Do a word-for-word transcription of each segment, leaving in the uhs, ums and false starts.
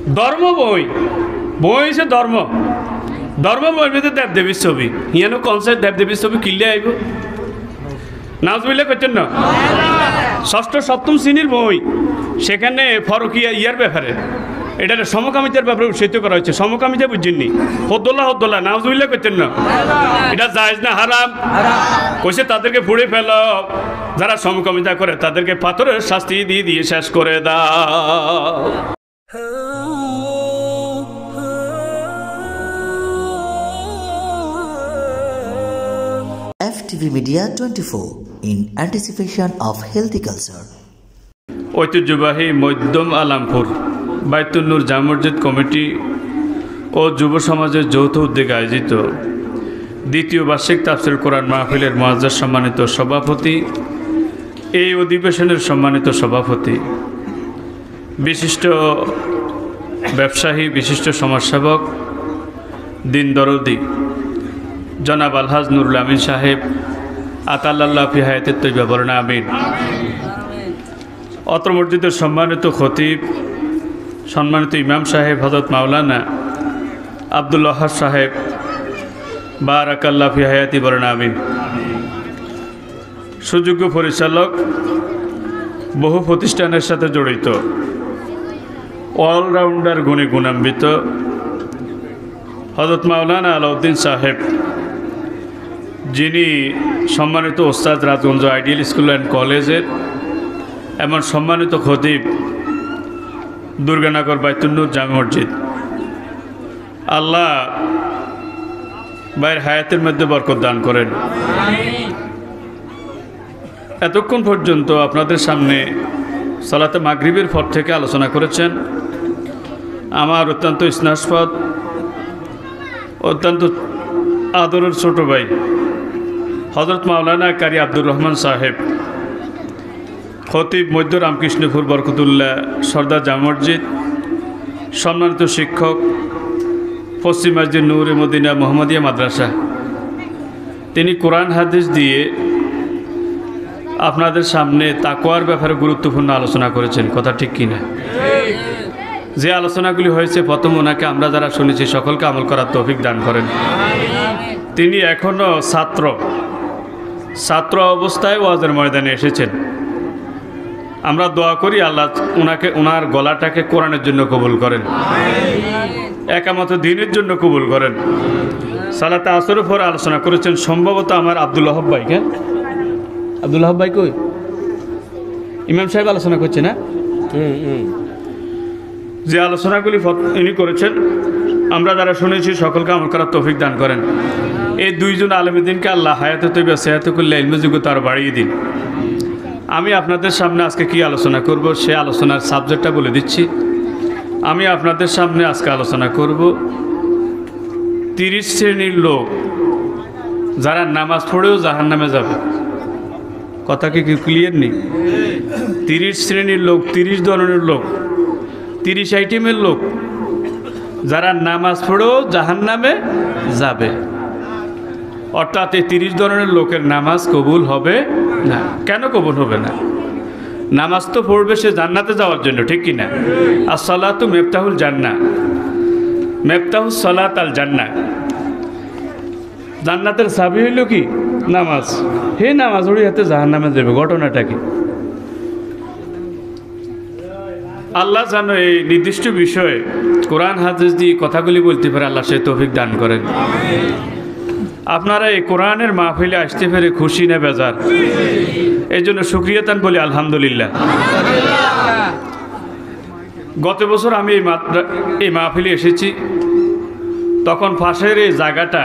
ধর্ম বই বই হচ্ছে ধর্ম ধর্ম বইয়ের ভিতরে দেব দেবীর ছবি ইয়ানো কনসেপ্ট দেব দেবীর ছবি কিনলে আইব নাজবিল্লা করছেন না ষষ্ঠ সপ্তম শ্রেণীর বই সেখানে ফরকিয়া ইয়ার ব্যাপারে এটা সমকামিতার ব্যাপারে উৎসাহিত করা হয়েছে সমকামিতা বুঝছেননি হদ্দোল্লা হদ্দোল্লা নাজবিল্লা করছেন না এটা জায়েজ না হারাম কইছে তাদেরকে পুড়ে ফেল যারা সমকামিতা করে তাদেরকে পাথরের শাস্তি দিয়ে দিয়ে শেষ করে দাও F T V Media twenty-four in anticipation of healthy culture. ঐতিহ্যবাহী মধ্যম আলামপুর বাইতুল নূর জামে মসজিদ কমিটি ও যুব সমাজের যৌথ উদ্যোগে আয়োজিত দ্বিতীয় বার্ষিক তাফসীর কোরআন মাহফিলের মুআজ্জাজ সম্মানিত সভাপতি এই অধিবেশনের সম্মানিত সভাপতি বিশিষ্ট ব্যবসায়ী বিশিষ্ট সমাজসেবক দিন দরদি জনাব আলহাজ নুরুল আমিন সাহেব আতাল্লাহ ফি হায়াতিত তৈয়বা বলেন আমিন। অত্র মসজিদের সম্মানিত খতিব সম্মানিত ইমাম সাহেব হযরত মাওলানা আব্দুল ওয়াহাব সাহেব বারাকাল্লাহ ফি হায়াতি বলেন আমিন। সুযোগ্য পরিচালক বহু প্রতিষ্ঠানের সাথে জড়িত অলরাউন্ডার গুণে গুণান্বিত হযরত মাওলানা আলাউদ্দিন সাহেব যিনি সম্মানিত ওস্তাদ রাজগঞ্জ আইডিয়াল স্কুল অ্যান্ড কলেজের এমন সম্মানিত খতিব দুর্গানগর বাইতুল নূর জামে মসজিদ আল্লাহ ভাইয়ের হায়াতের মধ্যে বরকত দান করেন। এতক্ষণ পর্যন্ত আপনাদের সামনে সালাতে মাগরিবের পর থেকে আলোচনা করেছেন আমার অত্যন্ত স্নেহাস্পদ অত্যন্ত আদরের ছোট ভাই হযরত মাওলানা কারি আব্দুর রহমান সাহেব খতিব মধ্য রামকৃষ্ণপুর বরকতুল্লাহ সরদার জামে মসজিদ সম্মানিত শিক্ষক পশ্চিম মসজিদ নূরে মদিনা মোহাম্মদিয়া মাদ্রাসা তিনি কোরআন হাদিস দিয়ে আপনাদের সামনে তাকওয়ার ব্যাপারে গুরুত্বপূর্ণ আলোচনা করেছেন কথা ঠিক কিনা যে আলোচনাগুলি হয়েছে প্রথম ওনাকে আমরা যারা শুনেছি সকলকে আমল করার তৌফিক দান করেন। তিনি এখনও ছাত্র ছাত্র অবস্থায় ওয়াজের ময়দানে এসেছেন আমরা দোয়া করি আল্লাহ ওনাকে ওনার গলাটাকে কোরআনের জন্য কবুল করেন একামত দ্বীনের জন্য কবুল করেন। সালাতে আসরের পর আলোচনা করেছেন সম্ভবত আমার আব্দুল ওয়াহাব ভাই কেন আব্দুল ওয়াহাব ভাই কই ইমাম সাহেব আলোচনা করছে না যে আলোচনাগুলি ইনি করেছেন আমরা যারা শুনেছি সকলকে আমল করার তৌফিক দান করেন। এই দুইজন আলেমদিনকে আল্লাহ হায়াতে তৈবা সেহাতে করলে ইলমযোগ্যতা আরও বাড়িয়ে দিন। আমি আপনাদের সামনে আজকে কি আলোচনা করব সে আলোচনার সাবজেক্টটা বলে দিচ্ছি। আমি আপনাদের সামনে আজকে আলোচনা করব তিরিশ শ্রেণীর লোক যারা নামাজ পড়েও জাহান্নামে যাবে। কথা কি ক্লিয়ার নেই? তিরিশ শ্রেণীর লোক তিরিশ ধরনের লোক তিরিশ আইটেমের লোক যারা নামাজ পড়েও জাহান্নামে যাবে অর্থাৎ এই তিরিশ ধরনের লোকের নামাজ কবুল হবে না। কেন কবুল হবে না? নামাজ তো পড়বে সে জান্নাতে যাওয়ার জন্য ঠিক কিনা আসসালাতু মিফতাহুল জান্নাহ মিফতাহুস সালাত আল জান্নাহ জান্নাতের চাবি হইল কি নামাজ হে নামাজ ওই হাতে জাহান্নামে যাবে ঘটনাটা কি আল্লাহ জানো এই নির্দিষ্ট বিষয়ে কোরআন হাদিস দিয়ে কথাগুলি বলতে পারে আল্লাহ সে তৌফিক দান করেন। আপনারা এই কোরআনের মাহফিলে আসতে পেরে খুশি না বেজার? এই জন্য শুকরিয়া তান বলি আলহামদুলিল্লাহ। গত বছর আমি এই এই মাহফিলে এসেছি তখন পাশের এই জায়গাটা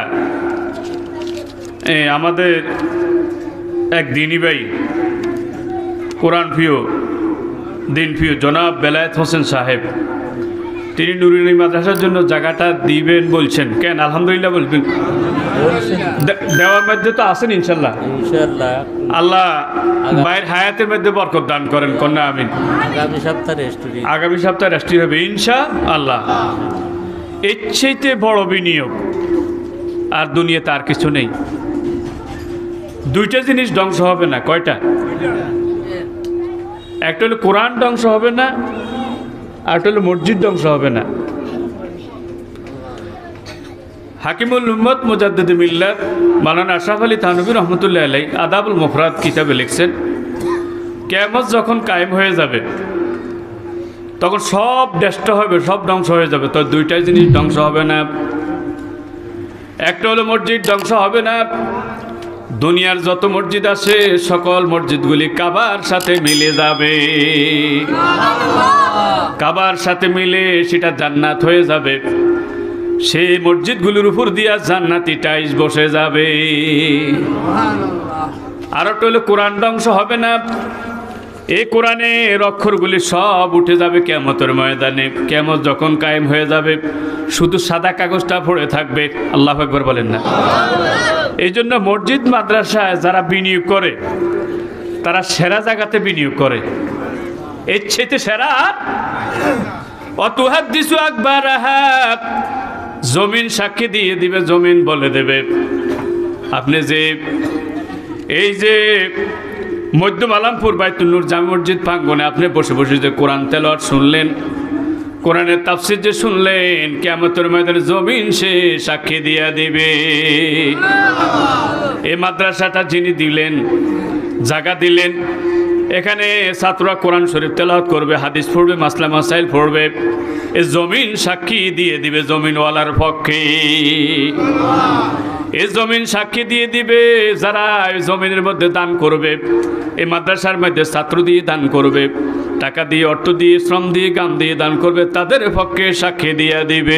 আমাদের এক দিনী ভাই কোরআন প্রিয় দিন প্রিয় জনাব বেলায়েত হোসেন সাহেব তিনি নুরানি মাদ্রাসার জন্য জায়গাটা দিবেন বলছেন। কেন আলহামদুলিল্লাহ বলবেন? দেওয়ার মধ্যে তো আছেন ইনশাল্লাহ ইনশাআল্লাহ আল্লাহ ভাইয়ের হায়াতের মধ্যে বরকত দান করেন কন্যা আমিন। আগামী সপ্তাহে রেস্টুরি আগামী সপ্তাহে রেস্টুরি হবে ইনশাআল্লাহ। এর চাইতে বড় বিনিয়োগ আর দুনিয়াতে আর কিছু নেই। দুইটা জিনিস ধ্বংস হবে না। কয়টা? একটা হলো কোরআন ধ্বংস হবে না আর হলো মসজিদ ধ্বংস হবে না। হাকিমুল উম্মত মুজাদ্দিদ মিল্লাত মাওলানা আশরাফ আলী থানভী রহমতুল্লাহ আলাইহি আদাবুল মুফরাদ কিতাবে লিখছেন, কিয়ামত যখন কায়েম হয়ে যাবে তখন সব নষ্ট হবে, সব ধ্বংস হয়ে যাবে। তো দুইটাই জিনিস ধ্বংস হবে না। একটা হলো মসজিদ ধ্বংস হবে না। দুনিয়ার যত মসজিদ আছে সকল মসজিদগুলি কাবার সাথে মিলে যাবে, কাবার সাথে মিলে সেটা জান্নাত হয়ে যাবে। সেই মসজিদগুলির উপর দিয়া জান্নাতি টাইলস বসে যাবে। আর একটা হলো কোরআন ধ্বংস হবে না। এই কোরআনের অক্ষরগুলি সব উঠে যাবে কিয়ামতের ময়দানে। কিয়ামত যখন কায়েম হয়ে যাবে শুধু সাদা কাগজটা পড়ে থাকবে। আল্লাহু আকবার বলেন না। এই জন্য মসজিদ মাদ্রাসায় যারা বিনিয়োগ করে তারা সেরা জায়গাতে বিনিয়োগ করে, এর চেয়ে সেরা অতুহাদ্দিসু আকবারাহা, জমিন সাক্ষী দিয়ে দিবে, জমিন বলে দেবে। আপনি যে এই যে মধ্যম আলামপুর বাইতুল নূর জামে মসজিদ প্রাঙ্গণে আপনি বসে বসে যে কোরআন তেলাওয়াত শুনলেন, কোরআনের তাফসীর যে শুনলেন, কিয়ামতের ময়দানে জমিন সে সাক্ষী দিয়া দিবে। এই মাদ্রাসাটা যিনি দিলেন, জায়গা দিলেন, এখানে ছাত্ররা কোরআন শরীফ তেলাওয়াত করবে, হাদিস পড়বে, মাসলা মাসাইল পড়বে, এই জমিন সাক্ষী দিয়ে দিবে জমিনওয়ালার পক্ষে। এই জমিন সাক্ষী দিয়ে দিবে। যারা এই জমিনের মধ্যে দান করবে, এই মাদ্রাসার মধ্যে ছাত্র দিয়ে দান করবে, টাকা দিয়ে, অর্থ দিয়ে, শ্রম দিয়ে, গান দিয়ে দান করবে, তাদের পক্ষে সাক্ষী দিয়ে দিবে।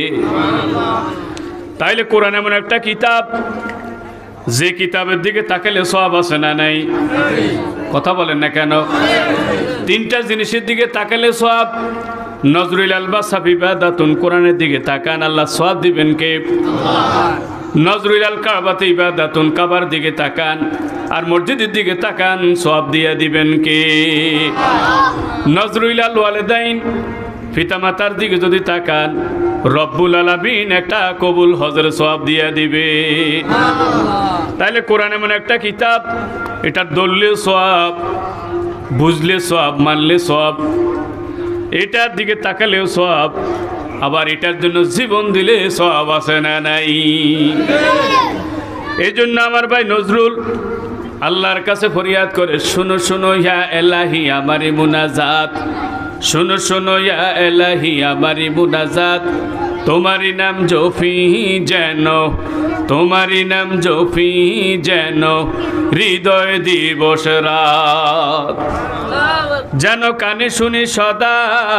তাইলে কোরআন এমন একটা কিতাব, যে কিতাবের দিকে তাকালে সওয়াব আছে না নাই? কথা বলেন না কেন? তিনটা জিনিসের দিকে তাকালে সওয়াব। নজরুল আলবাসা ইবাদাতুন, কোরআনের দিকে তাকান, আল্লাহ সওয়াব দিবেন কে? নজরুল আল কাবাতে ইবাদাতুন, কাবার দিকে তাকান, আর মসজিদের দিকে তাকান, সওয়াব দিয়ে দিবেন কে? নজরুল আল ওয়ালিদাইন, পিতামাতার দিকে যদি তাকান, রব্বুল আলামিন একটা কবুল হজের সওয়াব দিয়ে দিবে। তাইলে কোরআন এমন একটা কিতাব, এটা দললে সওয়াব, বুঝলে সওয়াব, মানলে সওয়াব, এটার দিকে তাকালেও সওয়াব, আবার এটার জন্য জীবন দিলে সওয়াব আছে না নাই? এই জন্য আমার ভাই নজরুল আল্লাহর কাছে ফরিয়াদ করে, শুনো শুনো ইয়া এলাহি আমারি মুনাজাত, শুনো শুনো ইয়া এলাহি আমারি মুনাজাত, তোমারি নাম জফি যেন, তোমারি নাম জফি যেন হৃদয় দিবস রাত, যেন কানে শুনি সদা,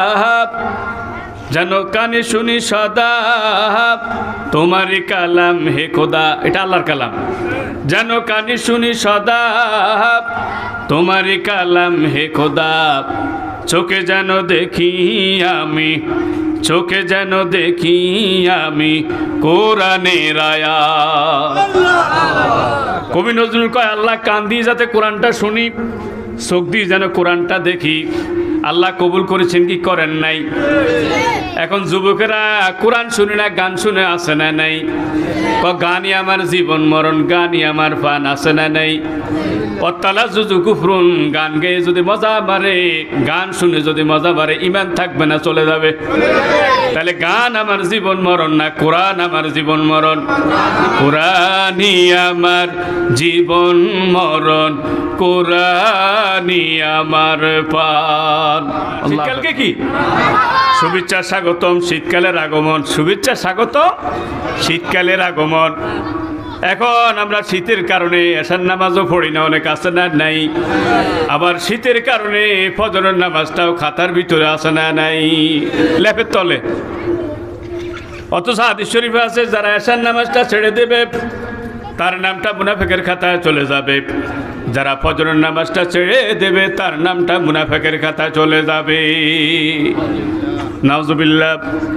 যেন কানে শুনি সদা তোমারি কালাম হে খোদা। এটা আল্লাহর কালাম। যেন কানে শুনি সদা তোমারি কালাম হে খোদা, চোখে যেন দেখি আমি, চোখে যেন দেখি আমি কোরআনের আয়াত। কবি নজরুল কয়, আল্লাহ কান দিয়ে যাতে কোরআনটা শুনি, চোখ দিয়ে যেন কোরআনটা দেখি। আল্লাহ কবুল করেছেন কি করেন নাই? এখন যুবকেরা কোরআন শুনে না, গান শুনে আছে না নাই? গানই আমার জীবন মরণ, গানই আমার পান, আছে না নাই? অত্তালা জুজু কুফরুন, গান গেয়ে যদি মজা বাড়ে, গান শুনে যদি মজা বাড়ে, ইমান থাকবে না, চলে যাবে। তাহলে গান আমার জীবন মরণ না, কোরআন আমার জীবন মরণ। কোরআনই আমার জীবন মরণ, কোরআনই আমার পান। শীতকালকে কি শুভেচ্ছা স্বাগতম, শীতকালের আগমন, শুভেচ্ছা স্বাগতম, শীতকালের আগমন। এখন আমরা শীতের কারণে এশার নামাজও পড়ি না, অনেক আছে না নাই? আবার শীতের কারণে ফজরের নামাজটাও খাতার ভিতরে আছে না নাই? লেপের তলে। অথচ হাদিস শরীফে আছে, যারা এশার নামাজটা ছেড়ে দেবে তার নামটা মুনাফিকের খাতায় চলে যাবে, যারা ফজরের নামাজটা ছেড়ে দেবে তার নামটা মুনাফিকের খাতায় চলে যাবে। নাউজুবিল্লাহ।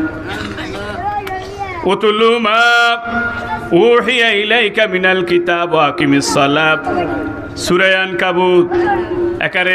উতলু মা উহিয়া ইলাইকা মিনাল কিতাব ওয়া আকিমিস সালাত, সূরা আনকাবুত একারে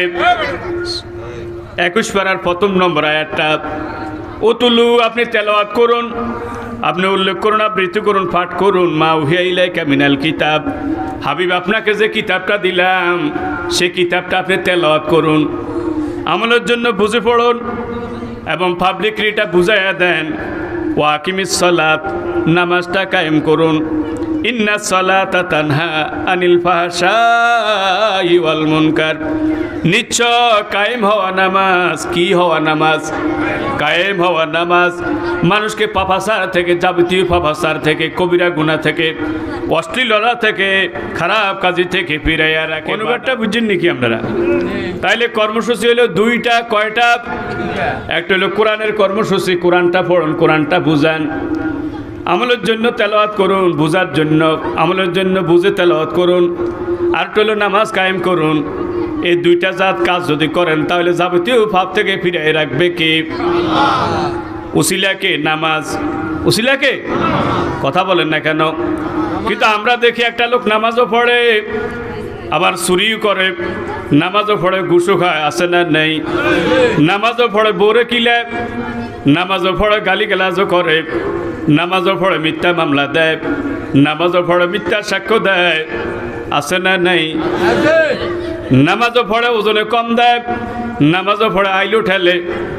একুশ পারার প্রথম নম্বর আয়াতটা। উতলু, আপনি তেলাওয়াত করুন, আপনি উল্লেখ করুন, আবৃত্তি করুন, পাঠ করুন, মা উহিয়া ইলাইকা মিনাল কিতাব, হাবিব আপনাকে যে কিতাবটা দিলাম সে কিতাবটা আপনি তেলাওয়াত করুন, আমলের জন্য বুঝে পড়ুন। এবং পাবলিকলিটা বুঝাইয়া দেন ওয়াকিমিস সালাত, নামাজটা কায়েম করুন। ইন্না সালাতা তানহা আনিল ফাহশাই ওয়াল মুনকার, নিশ্চয় কায়েম হওয়া নামাজ, কি হওয়া নামাজ? কায়েম হওয়া নামাজ মানুষকে পাপাচার থেকে, যাবতীয় পাপাচার থেকে, কবিরা গুনাহ থেকে, অশ্লীলতা থেকে, খারাপ কাজে থেকে ফিরাইয়া রাখে। অনুবাদটা বুঝছেন নাকি আপনারা? তাইলে কর্মসূচি হলো দুইটা। কয়টা? একটা হলো কোরআনের কর্মসূচি, কোরআনটা পড়ুন, কোরআনটা বুঝান, আমলের জন্য তেলাওয়াত করুন, বুঝার জন্য, আমলের জন্য বুঝে তেলাওয়াত করুন। আর হলো নামাজ কায়েম করুন। এই দুইটা জাত কাজ যদি করেন তাহলে যাবতীয় পাপ থেকে ফিরিয়ে রাখবে কে? উসিলাকে, নামাজ। উসিলাকে কথা বলেন না কেন? কিন্তু আমরা দেখি একটা লোক নামাজও পড়ে, আবার চুরিও করে, নামাজও পড়ে, ঘুষও খায়, আছে না নেই? নামাজও পড়ে বোরে কিলে, নামাজও পড়ে গালিগালাজও করে, নামাজও পড়ে মিথ্যা মামলা দেয়, নামাজও পড়ে মিথ্যা সাক্ষ্য দেয়, আছে না নেই? নামাজও পড়ে ওজনে কম দেয়, নামাজও পড়ে আইলু ঠেলে।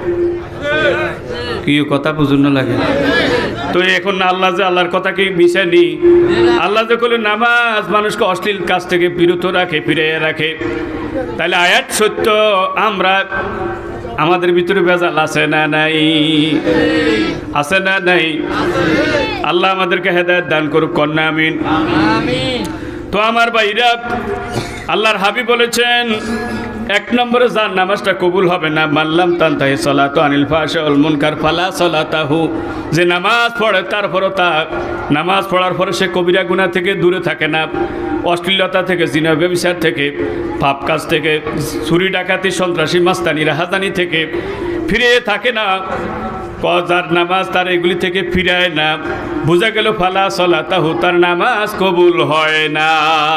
কি কথা বুঝুন লাগে? তো এখন আল্লাহ যে আল্লাহর কথা কি মিশানি? আল্লাহ যে করলে নামাজ মানুষকে অশ্লীল কাজ থেকে বিরত রাখে, ফিরিয়ে রাখে। তাহলে আয়াত সত্য, আমরা আমাদের ভিতরে বেজাল আছে না নাই? আছে না নাই? আল্লাহ আমাদেরকে হেদায়েত দান করুক, কন্যা আমিন। তো আমার ভাইরা, আল্লাহর হাবিব বলেছেন এক নম্বরে যার নামাজটা কবুল হবে না, মাল্লাম তানতাহি সালাতু আনিল ফাহশা ওয়াল মুনকার ফালা সালাতাহু, যে নামাজ পড়ে তারপরও তার নামাজ পড়ার পরে সে কবিরা গুনাহ থেকে দূরে থাকে না, অশ্লীলতা থেকে, জিনা ব্যভিচার থেকে, পাপ কাজ থেকে, চুরি ডাকাতি, সন্ত্রাসী মাস্তানি রাহাজানি থেকে ফিরে থাকে না, যার নামাজ তার এগুলি থেকে ফিরায় না, বোঝা গেল ফালা সালাতাহু, তার নামাজ কবুল হয় না।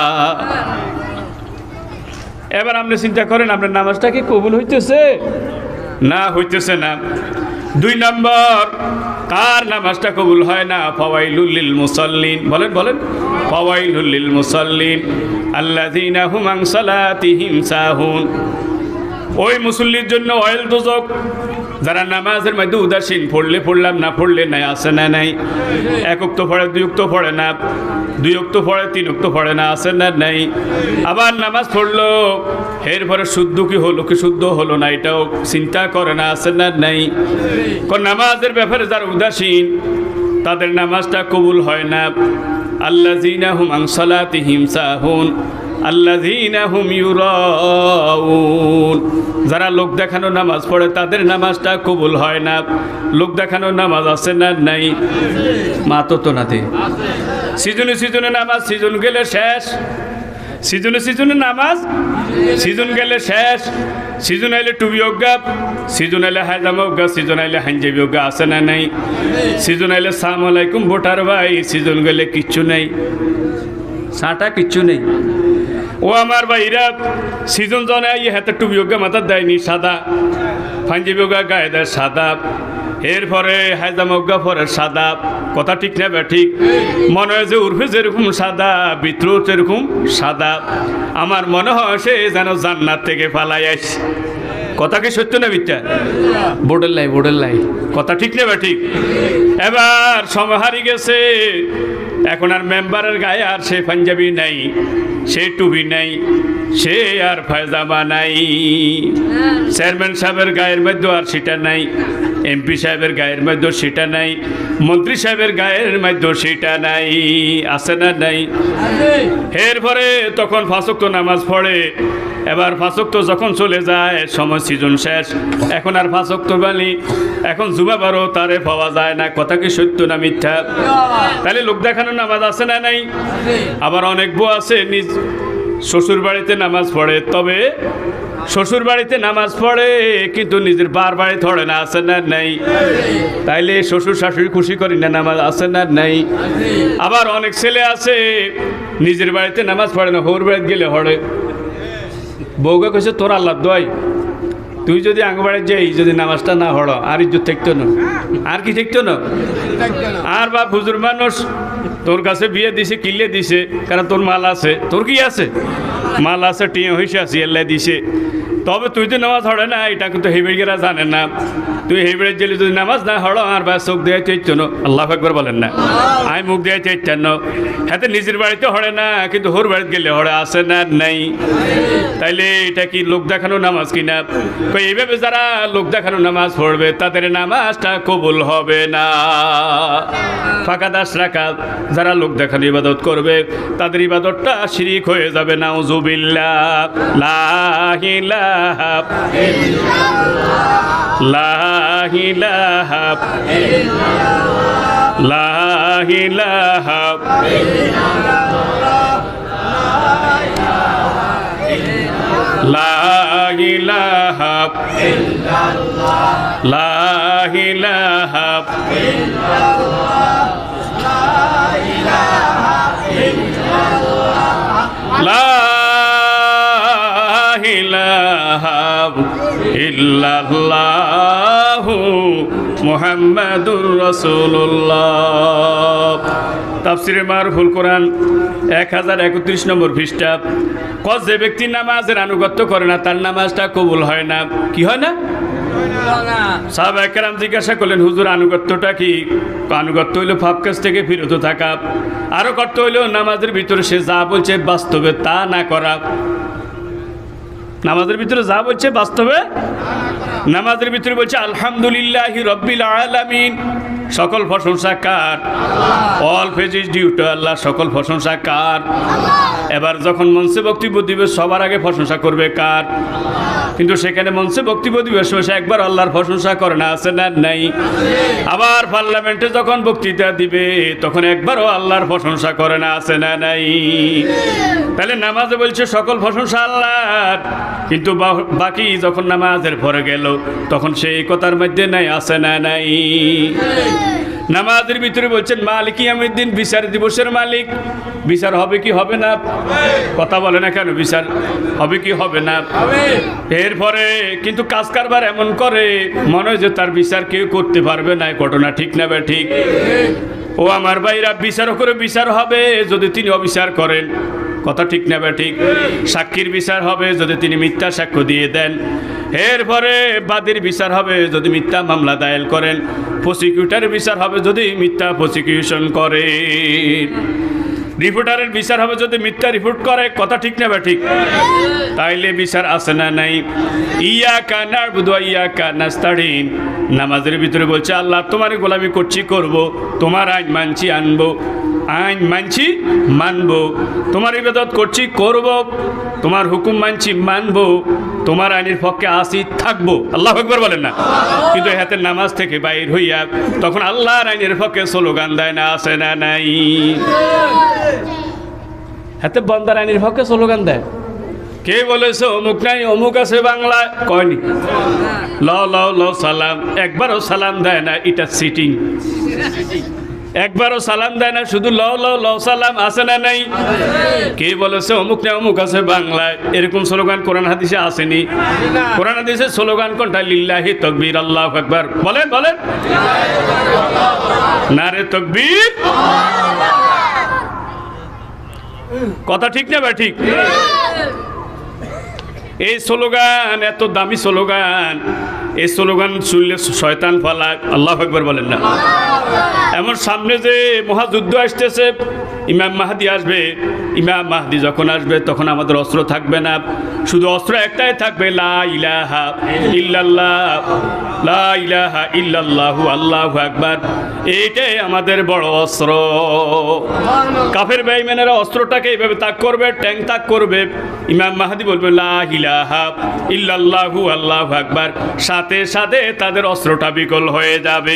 এবার আপনি চিন্তা করেন আপনার নামাজটা কি কবুল হইতেছে না হইতেছে না? দুই নম্বর, কার নামাজটা কবুল হয় না? ফাওয়াইলুল লিল মুসাল্লিন, বলেন বলেন, ফাওয়াইলুল লিল মুসাল্লিন আল্লাযীনা হুম আন সালাতিহিম সাহুন। ওই মুসল্লির জন্য অয়েল দোজক, যারা নামাজের মধ্যে উদাসীন, পড়লে পড়লাম, না পড়লে নাই, আছে না নাই? এক উক্ত পড়ে, দুই উক্ত পড়ে না, দুই উক্ত পড়ে, তিন উক্ত পড়ে না, আছে না নাই? আবার নামাজ পড়লো, এরপরে শুদ্ধ কি হলো কি শুদ্ধ হলো না এটাও চিন্তা করে না, আছে না নাই? কোন নামাজের ব্যাপারে যারা উদাসীন তাদের নামাজটা কবুল হয় না। আল্লাযীনা হুম আন সালাতিহিম সাহুন আল্লাযীনা হুম ইউরাউন, যারা লোক দেখানো নামাজ পড়ে তাদের নামাজটা কবুল হয় না। লোক দেখানো নামাজ আছে না নাই? মা তো তো নাতে সিজনে সিজনে নামাজ, সিজন গেলে শেষ। সিজনে সিজনে নামাজ, সিজন গেলে শেষ। সিজন আইলে টুবি অজ্ঞা, সিজন আইলে হায়জামা অজ্ঞা, সিজন আইলে হাঞ্জাবি অজ্ঞা, আছে না নাই? সিজন আইলে সালাম আলাইকুম ভোটার ভাই, সিজন গেলে কিচ্ছু নেই, সাঁটা কিচ্ছু নেই। ও আমার ভাইরা, সিজন জনে ইয়ে হাতে টুবি অজ্ঞা মাথার দেয়নি সাদা, পাঞ্জাবি অজ্ঞা গায়ে দেয় সাদা, এরপরে হায়জামা অজ্ঞা পরে সাদা। কথা ঠিক না বে ঠিক? মনে হয় যে উর্ফে যেরকম সাদা, ভিতর সেরকম সাদা। আমার মনে হয় সে যেন জান্নাত থেকে পালাই আসে। কথা কি সত্য না মিথ্যা? বোর্ডের লাই, বোর্ডের লাই। কথা ঠিক না বে ঠিক? এবার সময় হারিয়ে গেছে, এখন আর মেম্বারের গায়ে আর সে পাঞ্জাবি নাই, সে টুপি নাই, সে আর পায়জামা নাই। চেয়ারম্যান সাহেবের গায়ের মধ্যে আর সেটা নাই, এমপি সাহেবের গায়ের মধ্যে সেটা নাই, মন্ত্রী সাহেবের গায়ের মধ্যে সেটা নাই, আছে না নাই? এরপরে তখন পাঁচ ওয়াক্ত নামাজ পড়ে। এবার পাঁচ ওয়াক্ত যখন চলে যায়, সময় সিজন শেষ, এখন আর পাঁচ ওয়াক্ত বালি, এখন জুমা বারো তারে পাওয়া যায় না। কথা কি সত্য না মিথ্যা? তাহলে লোক দেখানো নামাজ আছে না নাই? আবার অনেক বউ আছে নিজ শ্বশুর বাড়িতে নামাজ পড়ে, তবে শ্বশুর বাড়িতে নামাজ পড়ে কিন্তু নিজের বার বাড়ি ধরে না, আছে না নাই? তাইলে শ্বশুর শাশুড়ি খুশি করি না, নামাজ আছে না নাই? আবার অনেক ছেলে আছে নিজের বাড়িতে নামাজ পড়ে না, হোর বাড়িতে গেলে হড়ে। বউকে কইছে তোর আল্লাহ দোয়াই, তুই যদি আঙ্গবাড়ি যাই যদি নামাজটা না হড় আর ইজ্জত থাকতো না, আর কি থাকতো না? আর বা হুজুর মানুষ তোর কাছে বিয়ে দিছে, কিনলে দিছে, কারণ তোর মাল আছে। তোর কি আছে? মাল আছে, টিয়া হয়েছে আছে, এল্লাই দিছে। তবে তুই তো নামাজ হড়ে না, এটা কিন্তু হেবেগেরা জানেন না। তুই হেবেড়ে গেলে যদি নামাজ না হড়ো আর বা চোখ দিয়ে চাইছেন, আল্লাহ একবার বলেন না, আমি মুখ দিয়ে চাইছেন হাতে নিজের বাড়িতে হড়ে না, কিন্তু হোর বাড়িতে গেলে হড়ে আসে না নাই। তাইলে এটা কি লোক দেখানো নামাজ কিনা? এইভাবে যারা লোক দেখানো নামাজ পড়বে তাদের নামাজটা কবুল হবে না। ফাঁকা দাস রাকাত যারা লোক দেখানো ইবাদত করবে তাদের ইবাদতটা শিরিক হয়ে যাবে। নাউজুবিল্লাহ। লা ইলাহা লা ইলাহা লা ইলাহা লা ইলাহা লা ইলাহা লা ইলাহা ইল্লাল্লাহু মুহাম্মাদুর রাসূলুল্লাহ। তাফসিরে মারুফুল কোরআন এক হাজার একত্রিশ নম্বর পৃষ্ঠা। কজ যে ব্যক্তি নামাজের আনুগত্য করে না তার নামাজটা কবুল হয় না। কি হয় না? সাহাবায়ে কেরাম জিজ্ঞাসা করলেন, হুজুর আনুগত্যটা কি? আনুগত্য হইল পাপ কাজ থেকে বিরত থাকা, আরো করতে হইলেও নামাজের ভিতরে সে যা বলছে বাস্তবে তা না করা। নামাজের ভিতরে যা বলছে বাস্তবে, নামাজের ভিতরে বলছে আলহামদুলিল্লাহি রাব্বিল আলামিন, সকল প্রশংসা কার? All praise due to Allah, সকল প্রশংসা কার? এবার যখন মঞ্চে বক্তব্য দিবে সবার আগে প্রশংসা করবে কার? কিন্তু সেখানে মঞ্চে বক্তব্য দিবে সে একবার আল্লাহর প্রশংসা করে না, আছে না নাই? আবার পার্লামেন্টে যখন বক্তৃতা দিবে তখন একবারও আল্লাহর প্রশংসা করে না, আছে না নাই? তাহলে নামাজে বলছে সকল প্রশংসা আল্লাহর, কিন্তু বাকি যখন নামাজের পরে গেল তখন সেই কথার মধ্যে নাই, আছে না নাই? নামাজের ভিতরে বলছেন মালিক ইয়াউমিদ্দিন, বিচার দিবসের মালিক। বিচার হবে কি হবে না? কথা বলে না কেন? বিচার হবে কি হবে না? এরপরে কিন্তু কাজ কারবার এমন করে মনে হয় যে তার বিচার কেউ করতে পারবে না। ঘটনা ঠিক না? ঠিক। ও আমার ভাইরা, বিচারও করে বিচার হবে যদি তিনি অবিচার করেন। কথা ঠিক না? ঠিক। সাক্ষীর বিচার হবে যদি তিনি মিথ্যা সাক্ষ্য দিয়ে দেন। এরপরে বাদীর বিচার হবে যদি মিথ্যা মামলা দায়ের করেন। প্রসিকিউটরের বিচার হবে যদি মিথ্যা প্রসিকিউশন করে। রিপোর্টারের বিচার হবে যদি মিথ্যা রিপোর্ট করে। কথা ঠিক না? ঠিক। তাইলে বিচার আছে না নাই? ইয়াকা না'বুদু ওয়া ইয়াকা নাস্তাঈন, নামাজের ভিতরে বলছে আল্লাহ তোমার গোলামি করছি, করব, তোমার আইন মানছি, আনবো, আইন মানছি, মানবো, তোমার ইবাদত করছি, করব, তোমার হুকুম মানছি, মানবো, তোমার আইনের পক্ষে আসি, থাকবো। আল্লাহু আকবার বলেন না? কিন্তু হাতে নামাজ থেকে বাইর হইয়া তখন আল্লাহর আইনের পক্ষে স্লোগান দেয় না, আছে না নাই? হাতে বন্দার আইনের পক্ষে স্লোগান দেয়। কে বলেছে অমুক নাই, অমুক আছে বাংলায়? কয়নি। ল ল ল সালাম, একবারও সালাম দেয় না, এটা সিটিং। একবারও সালাম দেয় না, শুধু ল ল ল সালাম, আছে না নাই? কে বলেছে অমুক না অমুক আছে বাংলায়? এরকম স্লোগান কোরআন হাদিসে আসেনি। কোরআন হাদিসে স্লোগান কোনটা? লিল্লাহি তাকবীর, আল্লাহু আকবার। বলেন বলেন, নারে তাকবীর। কথা ঠিক না? বা ঠিক। এই স্লোগান এত দামি স্লোগান, এই স্লোগান শুনলে শয়তান পালায়। আল্লাহু আকবার বলেন না? এমন সামনে যে মহাযুদ্ধ আসতেছে, ইমাম মাহদি আসবে। ইমাম মাহদি যখন আসবে তখন আমাদের অস্ত্র থাকবে না, শুধু অস্ত্র একটাই থাকবে, লা ইলাহা ইল্লাল্লাহ, লা ইলাহা ইল্লাল্লাহু, আল্লাহু আকবার। এইটাই আমাদের বড় অস্ত্র। কাফের বেঈমানেরা অস্ত্রটাকে এইভাবে তাক করবে, ট্যাং তাক করবে। ইমাম মাহদি বলবে লা ইলাহা ইল্লাল্লাহু, আল্লাহু আকবার। সাথে সাথে তাদের অস্ত্রটা বিকল হয়ে যাবে।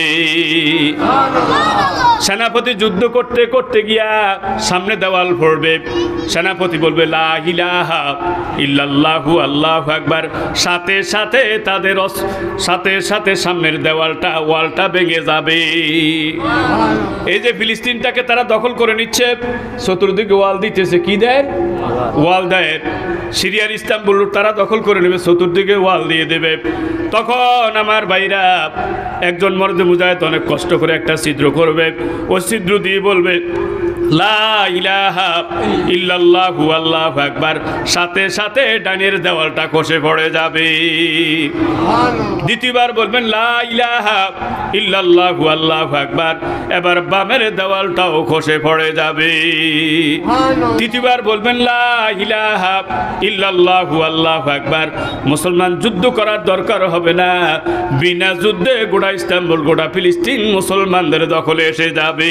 সেনাপতি যুদ্ধ করতে করতে গিয়া সামনে দেওয়াল পড়বে, সেনাপতি বলবে লা ইলাহা ইল্লাল্লাহু, আল্লাহু আকবার। সাথে সাথে তাদের সাথে সাথে সামনের দেওয়ালটা, ওয়ালটা ভেঙে যাবে। এই যে ফিলিস্তিনটাকে তারা দখল করে নিচ্ছে, চতুর্দিকে ওয়াল দিতেছে। কি দেয়? ওয়াল দেয়। সিরিয়ার ইস্তাম্বুল তারা দখল করে নেবে, চতুর্দিকে ওয়াল দিয়ে দেবে। তখন আমার ভাইরা একজন মর্দে মুজাহিদ অনেক কষ্ট করে একটা ছিদ্র করবে, ওই ছিদ্র দিয়ে বলবে লা ইলাহা ইল্লাল্লাহু আল্লাহু আকবার, সাথে সাথে ডানের দেওয়ালটা খসে পড়ে যাবে। দ্বিতীয়বার বলবেন লা ইলাহা ইল্লাল্লাহু আল্লাহু আকবার, এবার বামের দেওয়ালটাও খসে পড়ে যাবে। তৃতীয়বার বলবেন লা ইলাহা ইল্লাল্লাহু আল্লাহু আকবার, মুসলমান যুদ্ধ করার দরকার হবে না, বিনা যুদ্ধে গোটা ইস্তাম্বুল গোটা ফিলিস্তিন মুসলমানদের দখলে এসে যাবে।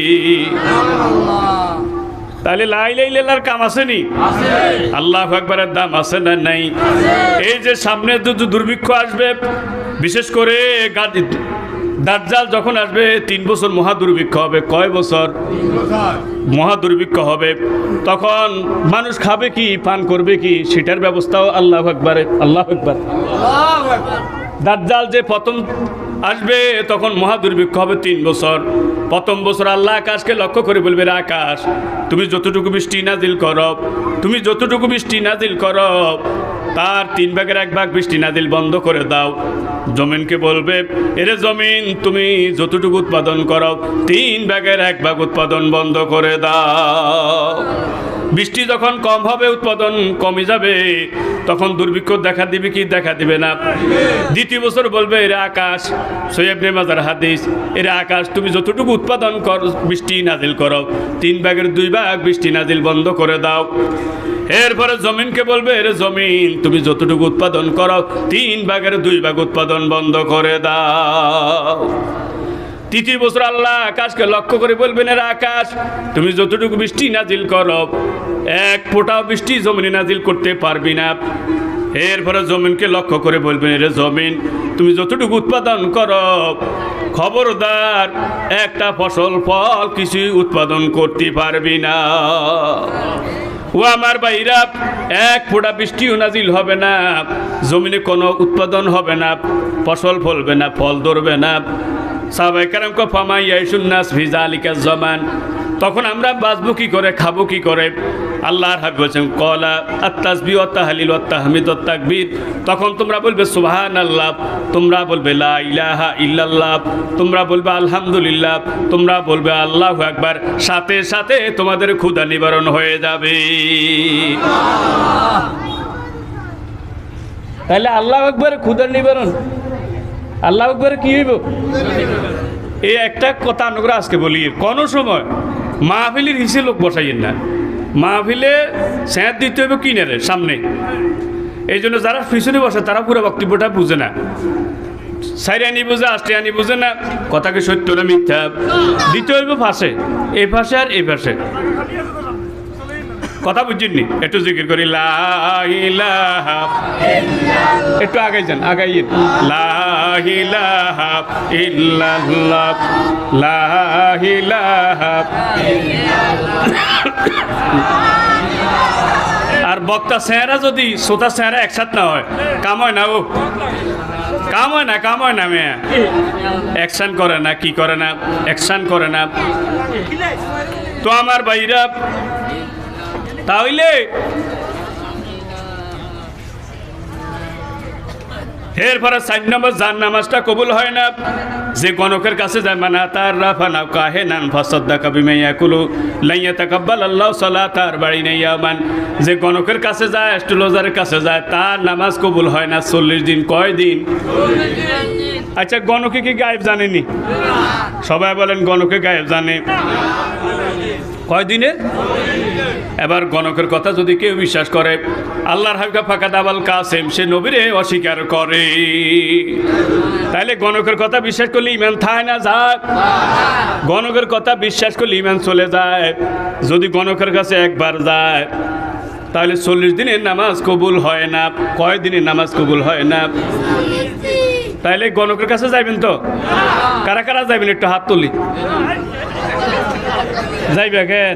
তাহলে লা ইলাহা ইল্লাল্লাহর কাম আসেনি? আল্লাহু আকবারের দাম আছে না নাই? এই যে সামনে দুর্ভিক্ষ আসবে, বিশেষ করে দাজ্জাল যখন আসবে তিন বছর মহা দুর্ভিক্ষ হবে। কয় বছর? মহা দুর্ভিক্ষ হবে। তখন মানুষ খাবে কি, পান করবে কি, সেটার ব্যবস্থাও আল্লাহু আকবারে। আল্লাহু আকবার। দাজ্জাল যে প্রথম আসবে তখন মহা দুর্ভিক্ষ হবে তিন বছর। প্রথম বছর আল্লাহ আকাশকে লক্ষ্য করে বলবে, আকাশ তুমি যতটুকু বৃষ্টি নাজিল করো, তুমি যতটুকু বৃষ্টি নাজিল করো তার তিন ভাগের এক ভাগ বৃষ্টি নাজিল বন্ধ করে দাও। জমিনকে বলবে, এরে জমিন তুমি যতটুকু উৎপাদন করো তিন ভাগের এক ভাগ উৎপাদন বন্ধ করে দাও। বৃষ্টি যখন কম হবে, উৎপাদন কমে যাবে, তখন দুর্ভিক্ষ দেখা দিবে কি দেখা দিবে না? দ্বিতীয় বছর বলবে, এরে আকাশ, সৈয়দ ইবনে মাজার হাদিস, এরে আকাশ তুমি যতটুকু উৎপাদন কর বৃষ্টি নাজিল করো তিন ভাগের দুই ভাগ বৃষ্টি নাজিল বন্ধ করে দাও। এরপরে জমিনকে বলবে, এরে জমিন তুমি যতটুকু উৎপাদন করো তিন ভাগের দুই ভাগ উৎপাদন বন্ধ করে দাও। তৃতীয় বছর আল্লাহ আকাশকে লক্ষ্য করে বলবেন, এর আকাশ তুমি যতটুকু বৃষ্টি নাজিল করো এক ফোঁটাও বৃষ্টি জমিনে নাজিল করতে পারবি না। এরপরে জমিনকে লক্ষ্য করে বলবেন, এর জমিন তুমি যতটুকু উৎপাদন করো খবরদার একটা ফসল ফল কিছুই উৎপাদন করতে পারবি না। ও আমার ভাইরা, এক ফোঁটা বৃষ্টিও নাজিল হবে না, জমিনে কোনো উৎপাদন হবে না, ফসল ফলবে না, ফল ধরবে না। সাহাবায়ে কেরাম কো ফামাই ইয়াইশুন নাস ফি যালিকা জামান, তখন আমরা বাঁচবো কি করে, খাবো কি করে? আল্লাহর হাবিব বলেছেন, কলা আত-তাসবিহ ওয়াত তাহলিল ওয়াত তাহমিদ ওয়াত তাকবীর, তখন তোমরা বলবে সুবহানাল্লাহ, তোমরা বলবে লা ইলাহা ইল্লাল্লাহ, তোমরা বলবে আলহামদুলিল্লাহ, তোমরা বলবে আল্লাহু আকবার, সাথে সাথে তোমাদের ক্ষুধা নিবারণ হয়ে যাবে। তাহলে আল্লাহু আকবার ক্ষুধার নিবারণ, আল্লাহু আকবার কি হইব? এই একটা কথা আমরা আজকে বলি, কোন সময় মাহফিলের হিসে লোক বসাইয়েন না, মাহফিলে স্যাঁত দিতে হইব কিনারে সামনে। এই জন্য যারা পিছনে বসে তারা পুরো বক্তব্যটা বুঝে না, সাইরে আনি বুঝে আষ্টে আনি বুঝে না, কথাকে সত্য না মিথ্যা দিতে হইব পাশে, এই পাশে আর এই পাশে। কথা বুঝছেননি? একটু জিকির করি, লা ইলাহা ইল্লাল্লাহ, একটু আগাই যান, আগাইয়েন, লা ইলাহা ইল্লাল্লাহ, লা ইলাহা ইল্লাল্লাহ। আর বক্তা চেহারা যদি শ্রোতা চেহারা একসাথ না হয় কাম হয় না, ও কাম হয় না, কাম হয় না, মেয়ে অ্যাকশন করে না, কি করে না, অ্যাকশন করে না। তো আমার ভাইরা, তাহলে এরপরে চার নম্বর যার নামাজটা কবুল হয় না, যে গণকের কাছে যায়, মানা তার রাফা নাও কাহে নান ফাসাদ্দাকা বিমা ইয়াকুলু লা ইয়াতাকাব্বাল আল্লাহু সালাতার বাড়ি নেই মান, যে গণকের কাছে যায়, অ্যাস্ট্রোলজারের কাছে যায়, তার নামাজ কবুল হয় না চল্লিশ দিন। কয় দিন? আচ্ছা, গণকে কি গায়েব জানেনি? সবাই বলেন গণকে গায়েব জানে। কয় দিনে? এবার গণকের কথা যদি কেউ বিশ্বাস করে, আল্লাহর হাবিব ফাকাদ আবাল কাসেম, সে নবীরে অস্বীকার করে। তাইলে গণকের কথা বিশ্বাস করলে ইমান থাকে না যায়? গণকের কথা বিশ্বাস করলে ইমান চলে যায়। যদি গণকের কাছে একবার যায় তাহলে চল্লিশ দিনের নামাজ কবুল হয় না। কয় দিনের নামাজ কবুল হয় না? তাইলে গণকের কাছে যাইবেন তো? কারা কারা যাইবেন একটু হাত তুলি। যাইবে কেন?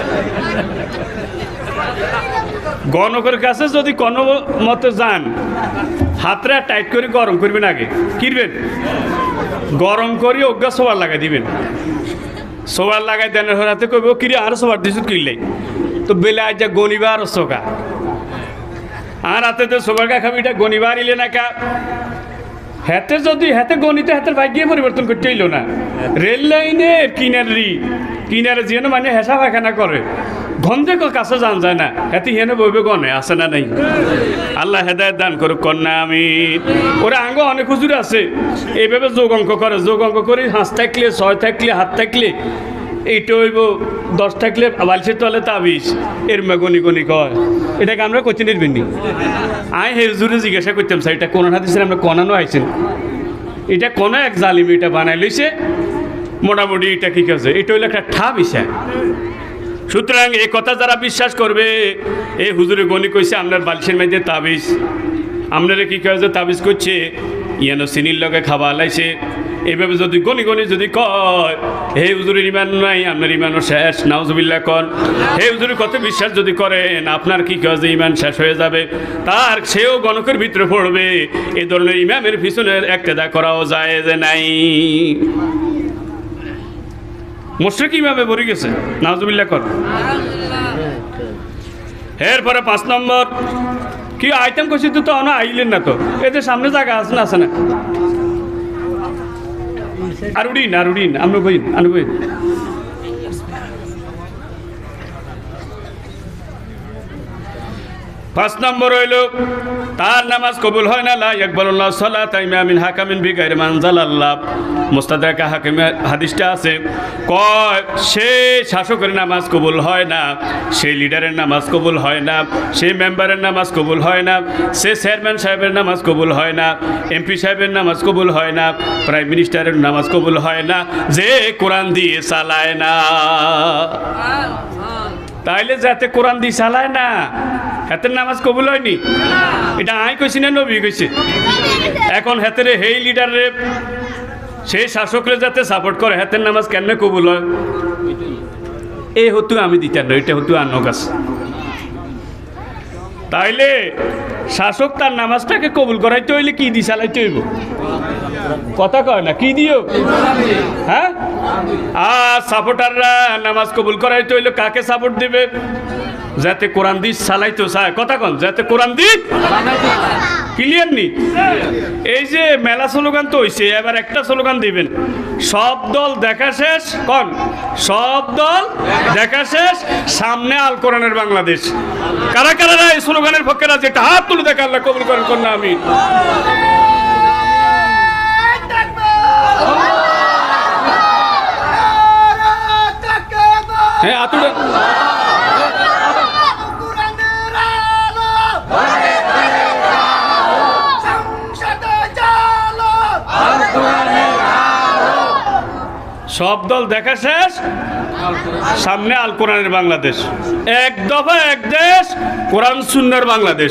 গণকের কাছে যদি কোনো মতে যান, হাতটা টাইট করে গরম করবেন, আগে কিনবেন, গরম করে অজ্ঞা সোয়ার লাগাই দিবেন। সোয়ার লাগাই দেন হাতে কইব, কিরে আর সোয়ার দিছুত কিনলে তো বেলা যা গনিবা আর চোখা আর হাতে তো সোবাগা খাবিটা গণিবার ইলে না কা হাতে যদি হাতে গণিতে হাতের ভাগ্যে পরিবর্তন করতে হইল না রেল লাইনের কিনারি কিনারে যেন মানে হেসা পায়খানা করে গন্ধে কাছে যান যায় না হাতে হেনে বইবে গনে আছে না নাই আল্লাহ হেদায়ত দান করুক কন্যা আমি ওরা আঙ্গ অনেক হুজুর আছে এইভাবে যোগ অঙ্ক করে যোগ অঙ্ক করে হাঁস থাকলে ছয় থাকলে হাত থাকলে এইটা হইব দশ থাকলে বালিশের তলে তাবিজ এর গনি গনি কয় এটাকে আমরা করতে নির্বেন নি আই হে হুজুরে জিজ্ঞাসা করতাম স্যার এটা কোন হাদিসের আমরা কোনানো আইছেন এটা কোন এক জালিম এটা বানাই লইছে মোটামুটি এটা কি কাছে এটা হইলো একটা ঠা বিষয় সুতরাং এই কথা যারা বিশ্বাস করবে এই হুজুরে গনি কইছে আপনার বালিশের মধ্যে তাবিজ আপনারা কি কয়ে তাবিজ করছে ইয়ানো চিনির লগে খাবার লাইছে এইভাবে যদি গনি গনি যদি কয় হে হুজুরের ইমান নাই আপনার ইমানও শেষ নাউজুবিল্লাহ কন হে হুজুরের কত বিশ্বাস যদি করেন আপনার কি কয় যে ইমান শেষ হয়ে যাবে তার সেও গণকের ভিতরে পড়বে এই ধরনের ইমামের পিছনের একতেদা করাও যায় যে নাই মুশরিক ইমামে ভরে গেছে নাউজুবিল্লাহ কন এরপরে পাঁচ নম্বর কি আইটেম করছি তো না আইলেন না তো এদের সামনে জায়গা আছে না আছে না আরুডিন আরুডিন আমরা বইন আনু বইন পাঁচ নম্বর হইল তার নামাজ কবুল হয় না লা ইয়াকবালুল্লাহু সালাতা ইমামিন হাকামিন বিগাইরি মানজালাল্লাহ মুস্তাদরাকা হাকিমের হাদিসটা আছে কয় সে শাসকের নামাজ কবুল হয় না সেই লিডারের নামাজ কবুল হয় না সেই মেম্বারের নামাজ কবুল হয় না সে চেয়ারম্যান সাহেবের নামাজ কবুল হয় না এমপি সাহেবের নামাজ কবুল হয় না প্রাইম মিনিস্টারের নামাজ কবুল হয় না যে কোরআন দিয়ে চালায় না তাইলে যাতে কোরআন দিয়ে চালায় না হাতের নামাজ কবুল হয়নি এটা আই কইছি না নবী কইছে এখন হাতের হেই লিডারে সেই শাসকরে যাতে সাপোর্ট করে হাতের নামাজ কেন কবুল হয় এই হতু আমি দিতাম না এটা হতু আন্ন কাছে তাইলে শাসক তার নামাজটাকে কবুল করাইতে হইলে কি দি চালাইতে হইব কথা কয় না কি দিও হ্যাঁ আর সাপোর্টাররা নামাজ কবুল করাইতে হইলে কাকে সাপোর্ট দিবে যাতে কোরআন দি চালাইতো চায় কথা কন যাতে কোরআন দি ক্লিয়ার নি এই যে মেলা স্লোগান তো হইছে এবার একটা স্লোগান দিবেন সব দল দেখা শেষ কন সব দল দেখা শেষ সামনে আল কোরআনের বাংলাদেশ কারা কারা এই স্লোগানের পক্ষে আছে একটা হাত তুলে দেখা আল্লাহ কবুল করেন কন্যা আমি হ্যাঁ আতুড়ে সব দল দেখা শেষ সামনে আল কোরআনের বাংলাদেশ এক দফা এক দেশ কোরআন সুন্নাহর বাংলাদেশ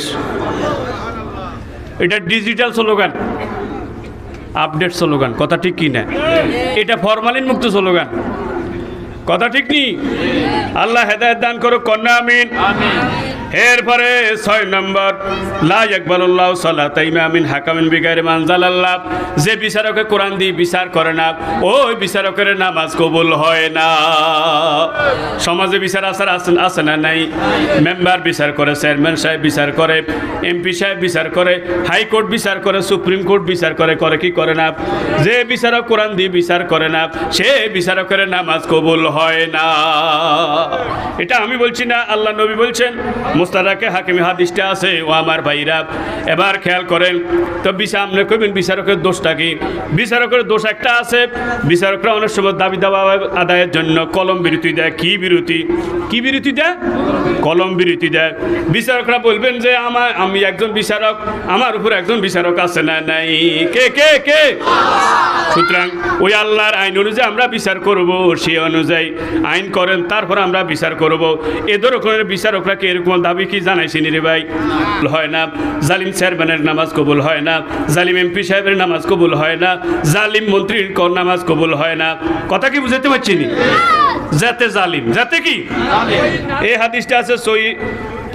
এটা ডিজিটাল স্লোগান আপডেট স্লোগান কথা ঠিক কি না এটা ফরমালিন মুক্ত স্লোগান কথা ঠিক নি আল্লাহ হেদায়েত দান করুক কন্যা আমিন এরপরে ছয় নম্বর লা ইয়াকবালুল্লাহু সালাতা ইমামিন হাকামিন বিগাইরি মানজালাল্লাহ যে বিচারকে কোরআন দিয়ে বিচার করে না ওই বিচারকের নামাজ কবুল হয় না সমাজে বিচার আসার আছে না নাই মেম্বার বিচার করে চেয়ারম্যান সাহেব বিচার করে এমপি সাহেব বিচার করে হাইকোর্ট বিচার করে সুপ্রিম কোর্ট বিচার করে করে কি করে না যে বিচারক কোরআন দিয়ে বিচার করে না সে বিচারকের নামাজ কবুল হয় না এটা আমি বলছি না আল্লাহ নবী বলছেন মুস্তাদরাকে হাকিমে হাদিসটা আছে ও আমার ভাইরা এবার খেয়াল করেন তো বিচার আপনি কইবেন বিচারকের দোষটা কি বিচারকের দোষ একটা আছে বিচারকরা অনেক সময় দাবি দাবা আদায়ের জন্য কলম বিরতি দেয় কি বিরতি কি বিরতি দেয় কলম বিরতি দেয় বিচারকরা বলবেন যে আমার আমি একজন বিচারক আমার উপর একজন বিচারক আছে না নাই কে কে কে সুতরাং ওই আল্লাহর আইন অনুযায়ী আমরা বিচার করব সেই অনুযায়ী আইন করেন তারপর আমরা বিচার করব এ ধরনের বিচারকরা কি এরকম দাবি কি জানাইছেন রে ভাই হয় না জালিম চেয়ারম্যানের নামাজ কবুল হয় না জালিম এমপি সাহেবের নামাজ কবুল হয় না জালিম মন্ত্রীর নামাজ কবুল হয় না কথা কি বুঝাতে পারছি নি যাতে জালিম যাতে কি এই হাদিসটা আছে সহি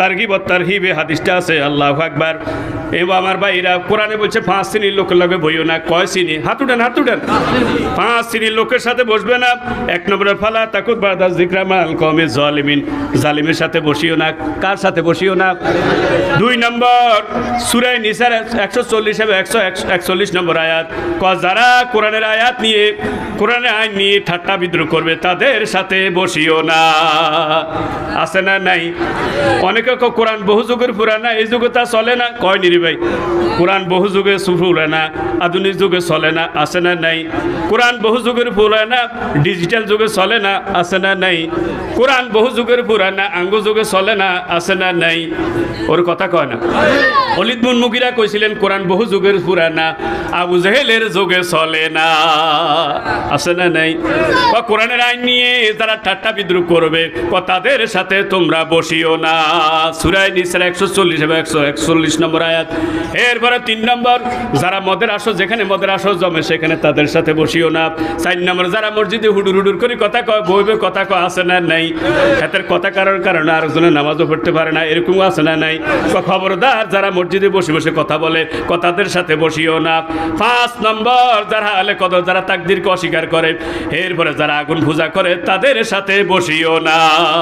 তারগিব তারহিবে হাদিসটা আছে। আল্লাহু আকবার। এবং আমার ভাইরা কোরআনে বলছে পাঁচ শ্রেণীর লোকের লগে বইও না। কয় শ্রেণী? হাত উঠান, হাত উঠান। পাঁচ শ্রেণীর লোকের সাথে বসবে না। এক নম্বরে ফালা তাকুত বাদা যিকরা মাল কওমি জালিমিন, জালিমের সাথে বসিও না। কার সাথে বসিও না? দুই নম্বর সূরা নিসার একশো চল্লিশ এবং একশো একচল্লিশ নম্বর আয়াত, ক যারা কোরআনের আয়াত নিয়ে কোরআনের আইন নিয়ে ঠাট্টা বিদ্রুপ করবে তাদের সাথে বসিও না। আছে না নাই? অনেকে কোরআন বহু যুগের পুরানা, এই যুগে তা চলে না। কয় নিরি ভাই, কোরআন বহু যুগে পুরানা, আধুনিক যুগে চলে না। আছে না নাই? কোরআন বহু যুগের পুরানা, ডিজিটাল যুগে চলে না। আছে না নাই? কোরআন বহু যুগের পুরানা, আঙ্গ যুগে চলে না। আছে না নাই? ওর কথা কয় না। ওলীদ বিন মুগীরা কইছিলেন কোরআন বহু যুগের পুরানা, আবু জেহেলের যুগে চলে না। আছে না নাই? বা কোরআনের আইন নিয়ে যারা ঠাট্টা বিদ্রুপ করবে তাদের সাথে তোমরা বসিও না। সূরা নিসার একশো চল্লিশ এবং একশো একচল্লিশ নম্বর আয়াত। এরপরে তিন নম্বর, যারা মদের আসর, যেখানে মদের আসর জমে সেখানে তাদের সাথে বসিও না। চার নম্বর, যারা মসজিদে হুডুর হুডুর করে কথা কয়, বইবে কথা কয়। আছে না নাই? হাতের কথা কারোর কারণে আরেকজনের নামাজও পড়তে পারে না, এরকম আছে না নাই? খবরদার, যারা মসজিদে বসে বসে কথা বলে তাদের সাথে বসিও না। পাঁচ নম্বর, যারা আলে কদর, যারা তাকদীরকে অস্বীকার করে, এরপরে যারা আগুন পূজা করে তাদের সাথে বসিও না।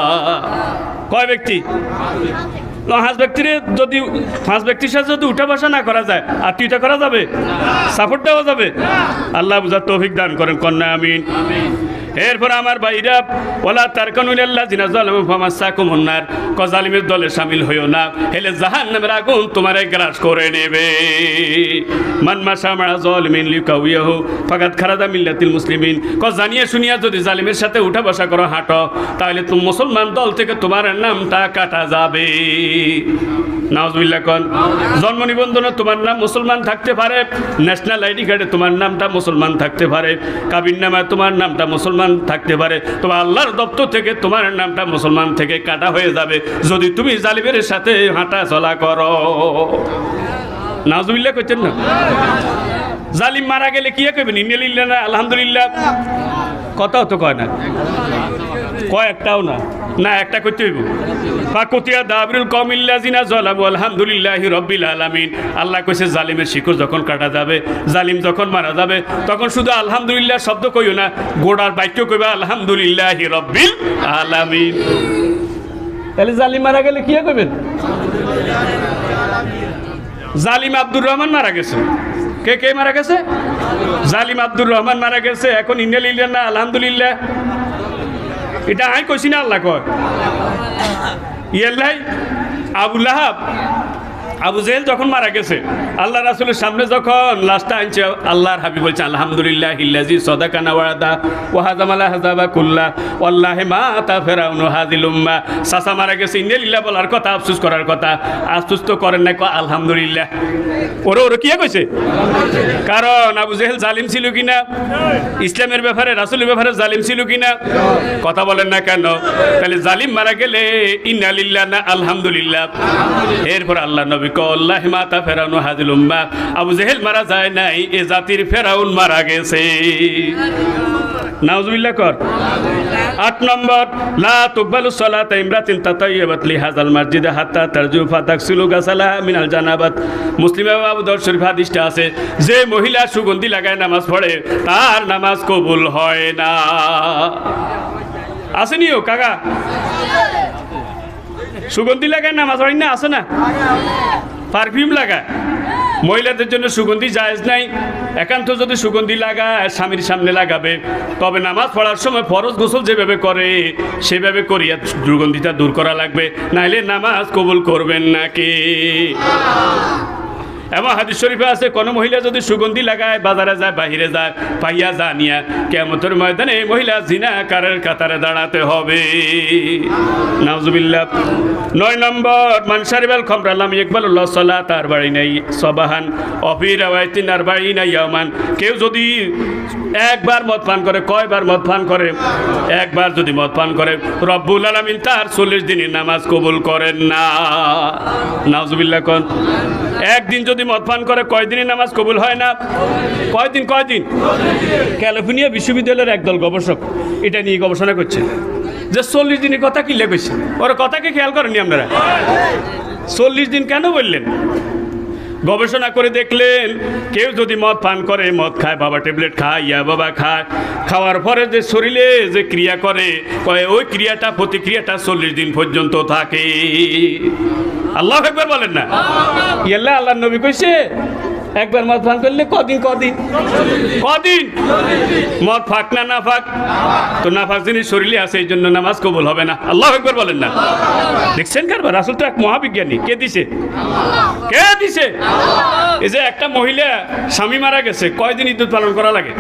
কয় ব্যক্তি? পাঁচ ব্যক্তির যদি পাঁচ ব্যক্তির সাথে যদি উঠা বসা না করা যায়, আত্মীয়তা করা যাবে? সাপোর্ট দেওয়া যাবে? আল্লাহ বুঝার তৌফিক দান করেন, কন্যা আমিন। এরপর আমার ভাইরা, ওয়ালা তারকানুল আল্লাযিনা যালামু ফামাসসাকুমুন নার, ক জালিমের দলে শামিল হইও না, হেলে জাহান্নামের আগুন তোমারে গ্রাস করে নেবে। মান মাশা মা যালিমিন লিকাউয়াহু ফাকাদ খারাজা মিল্লাতিল মুসলিমিন, ক জানিয়া শুনিয়া যদি জালিমের সাথে উঠা বসা করো, হাঁটো, তাহলে তুমি মুসলমান দল থেকে তোমার নামটা কাটা যাবে। নাউজুবিল্লাহ কোন। জন্ম নিবন্ধনে তোমার নাম মুসলমান থাকতে পারে, ন্যাশনাল আইডি কার্ডে তোমার নামটা মুসলমান থাকতে পারে, কাবিননামায় তোমার নামটা মুসলমান থাকতে পারে, তবে আল্লাহর দপ্তর থেকে তোমার নামটা মুসলমান থেকে কাটা হয়ে যাবে যদি তুমি জালিমের সাথে হাঁটা চলা করো। নাউজুবিল্লাহ কইতেন না? জালিম মারা গেলে কি কইবেন? ইন্নালিল্লাহ না আলহামদুলিল্লাহ? কথাও তো কয় না, কয় একটাও না। না, একটা করতে হইব। ফাকুতিয়া দাবরুল কওমিল্লাযিনা যালামু আলহামদুলিল্লাহি রাব্বিল আলামিন। আল্লাহ কইছে জালিমের শিকড় যখন কাটা যাবে, জালিম যখন মারা যাবে, তখন শুধু আলহামদুলিল্লাহ শব্দ কইও না, গোড়ার বাক্য কইবা আলহামদুলিল্লাহি রাব্বিল আলামিন। তাহলে জালিম মারা গেলে কি কইবেন? জালিম আব্দুর রহমান মারা গেছে। কে কে মারা গেছে? জালিম আব্দুর রহমান মারা গেছে। এখন ইন্নালিল্লাহ না আলহামদুলিল্লাহ? এটা আই কইছি না, আল্লাহ কয়। ইয়াল্লাই আবু লাহাব, আবু জেহেল যখন মারা গেছে, আল্লাহ রাসূলের সামনে যখন লাশটা আনছে, আল্লাহর হাবিব বলছে আলহামদুলিল্লাহিল্লাযী সাদাকানা ওয়াদা ওয়া হাযামাল আহযাবা কুল্লা ওয়াল্লাহি মা তা ফিরাউন হাযিল উম্মাহ। সাসা মারা গেছে, ইন্নালিল্লাহ বলার কথা, আফসোস করার কথা, আফসোস তো করেন না, কয় আলহামদুলিল্লাহ। ওরে ওরে কি কইছে? কারণ আবু জেহেল জালিম ছিল কিনা? ইসলামের ব্যাপারে, রাসূলের ব্যাপারে জালিম ছিল কিনা? কথা বলেন না কেন? তাহলে জালিম মারা গেলে ইন্নালিল্লাহ না আলহামদুলিল্লাহ? এরপর আল্লাহ নবী কল্লাহি মা তা ফিরাউন হাযিল উম্মাহ, আবু জেহেল মারা যায় নাই, এ জাতির ফেরাউন মারা গেছে। নাউজুবিল্লাহ কর। আট নম্বর, লা তুকবালু সালাতা ইমরাতিন তাতায়্যাবাত লিহাযাল মাসজিদ হাত্তা তারজু ফাতাকসিলু গাসালাহা মিনাল জানাবাত। মুসলিমে আবু দাউদ শরীফ হাদিসটা আছে, যে মহিলা সুগন্ধি লাগায় নামাজ পড়ে তার নামাজ কবুল হয় না। আসেনিও কাকা? সুগন্ধি লাগায় নামাজ পড়ি না? আছে না? পারফিউম লাগায়, মহিলাদের জন্য সুগন্ধি জায়েজ নাই। একান্ত যদি সুগন্ধি লাগায় স্বামীর সামনে লাগাবে, তবে নামাজ পড়ার সময় ফরজ গোসল যেভাবে করে সেভাবে করিয়া দুর্গন্ধিটা দূর করা লাগবে, নাইলে নামাজ কবুল করবেন নাকি? এবং হাদিস শরীফে আছে, কোনো মহিলা যদি সুগন্ধি লাগায়, বাজারে যায়, বাহিরে যায়, পাইয়া জানিয়া কিয়ামতের ময়দানে এই মহিলা জিনাকারের কাতারে দাঁড়াতে হবে। নাউজুবিল্লাহ। নয় নম্বর, মান শারিবাল খামরা লাম ইয়াকবালুল্লাহ সালাত, তার বাড়ি নাই সবাহান অফি রাওয়ায়াতিন আরবাঈনা ইয়াওমান। কেউ যদি একবার মদ পান করে, কয়বার মদ পান করে? একবার যদি মদ পান করে, রব্বুল আলামিন তার চল্লিশ দিনের নামাজ কবুল করেন না। নাউজুবিল্লাহ কোন। একদিন যদি মদ পান করে, কয়দিনের নামাজ কবুল হয় না? কয়দিন? কয়দিন? ক্যালিফোর্নিয়া বিশ্ববিদ্যালয়ের একদল গবেষক এটা নিয়ে গবেষণা করছে। যে চল্লিশ দিনের কথা কি লেগেছে, ওর কথাকে খেয়াল করেননি আপনারা? চল্লিশ দিন কেন বললেন? গবেষণা করে দেখলেন কেউ যদি মদ পান করে, মদ খায়, বাবা ট্যাবলেট খায়, ইয়া বাবা খায়, খাওয়ার পরে যে শরীরে যে ক্রিয়া করে কয় ওই ক্রিয়াটা প্রতিক্রিয়াটা চল্লিশ দিন পর্যন্ত থাকে। আল্লাহ একবার বলেন না? ইয়াল্লাহ আল্লাহ নবী কইছে একবার মদ পান করলে কদিন কদিন কদিন মদ ফাঁক না না ফাঁক, তো না ফাঁক জিনিস শরীরে আছে, এই জন্য নামাজ কবুল হবে না। আল্লাহ একবার বলেন না? দেখছেন কারবার? রাসূল তো এক মহাবিজ্ঞানী। কে দিছে? কে দিছে? এই যে একটা মহিলা স্বামী মারা গেছে, কয়দিন ইদ্যুৎ পালন করা লাগে?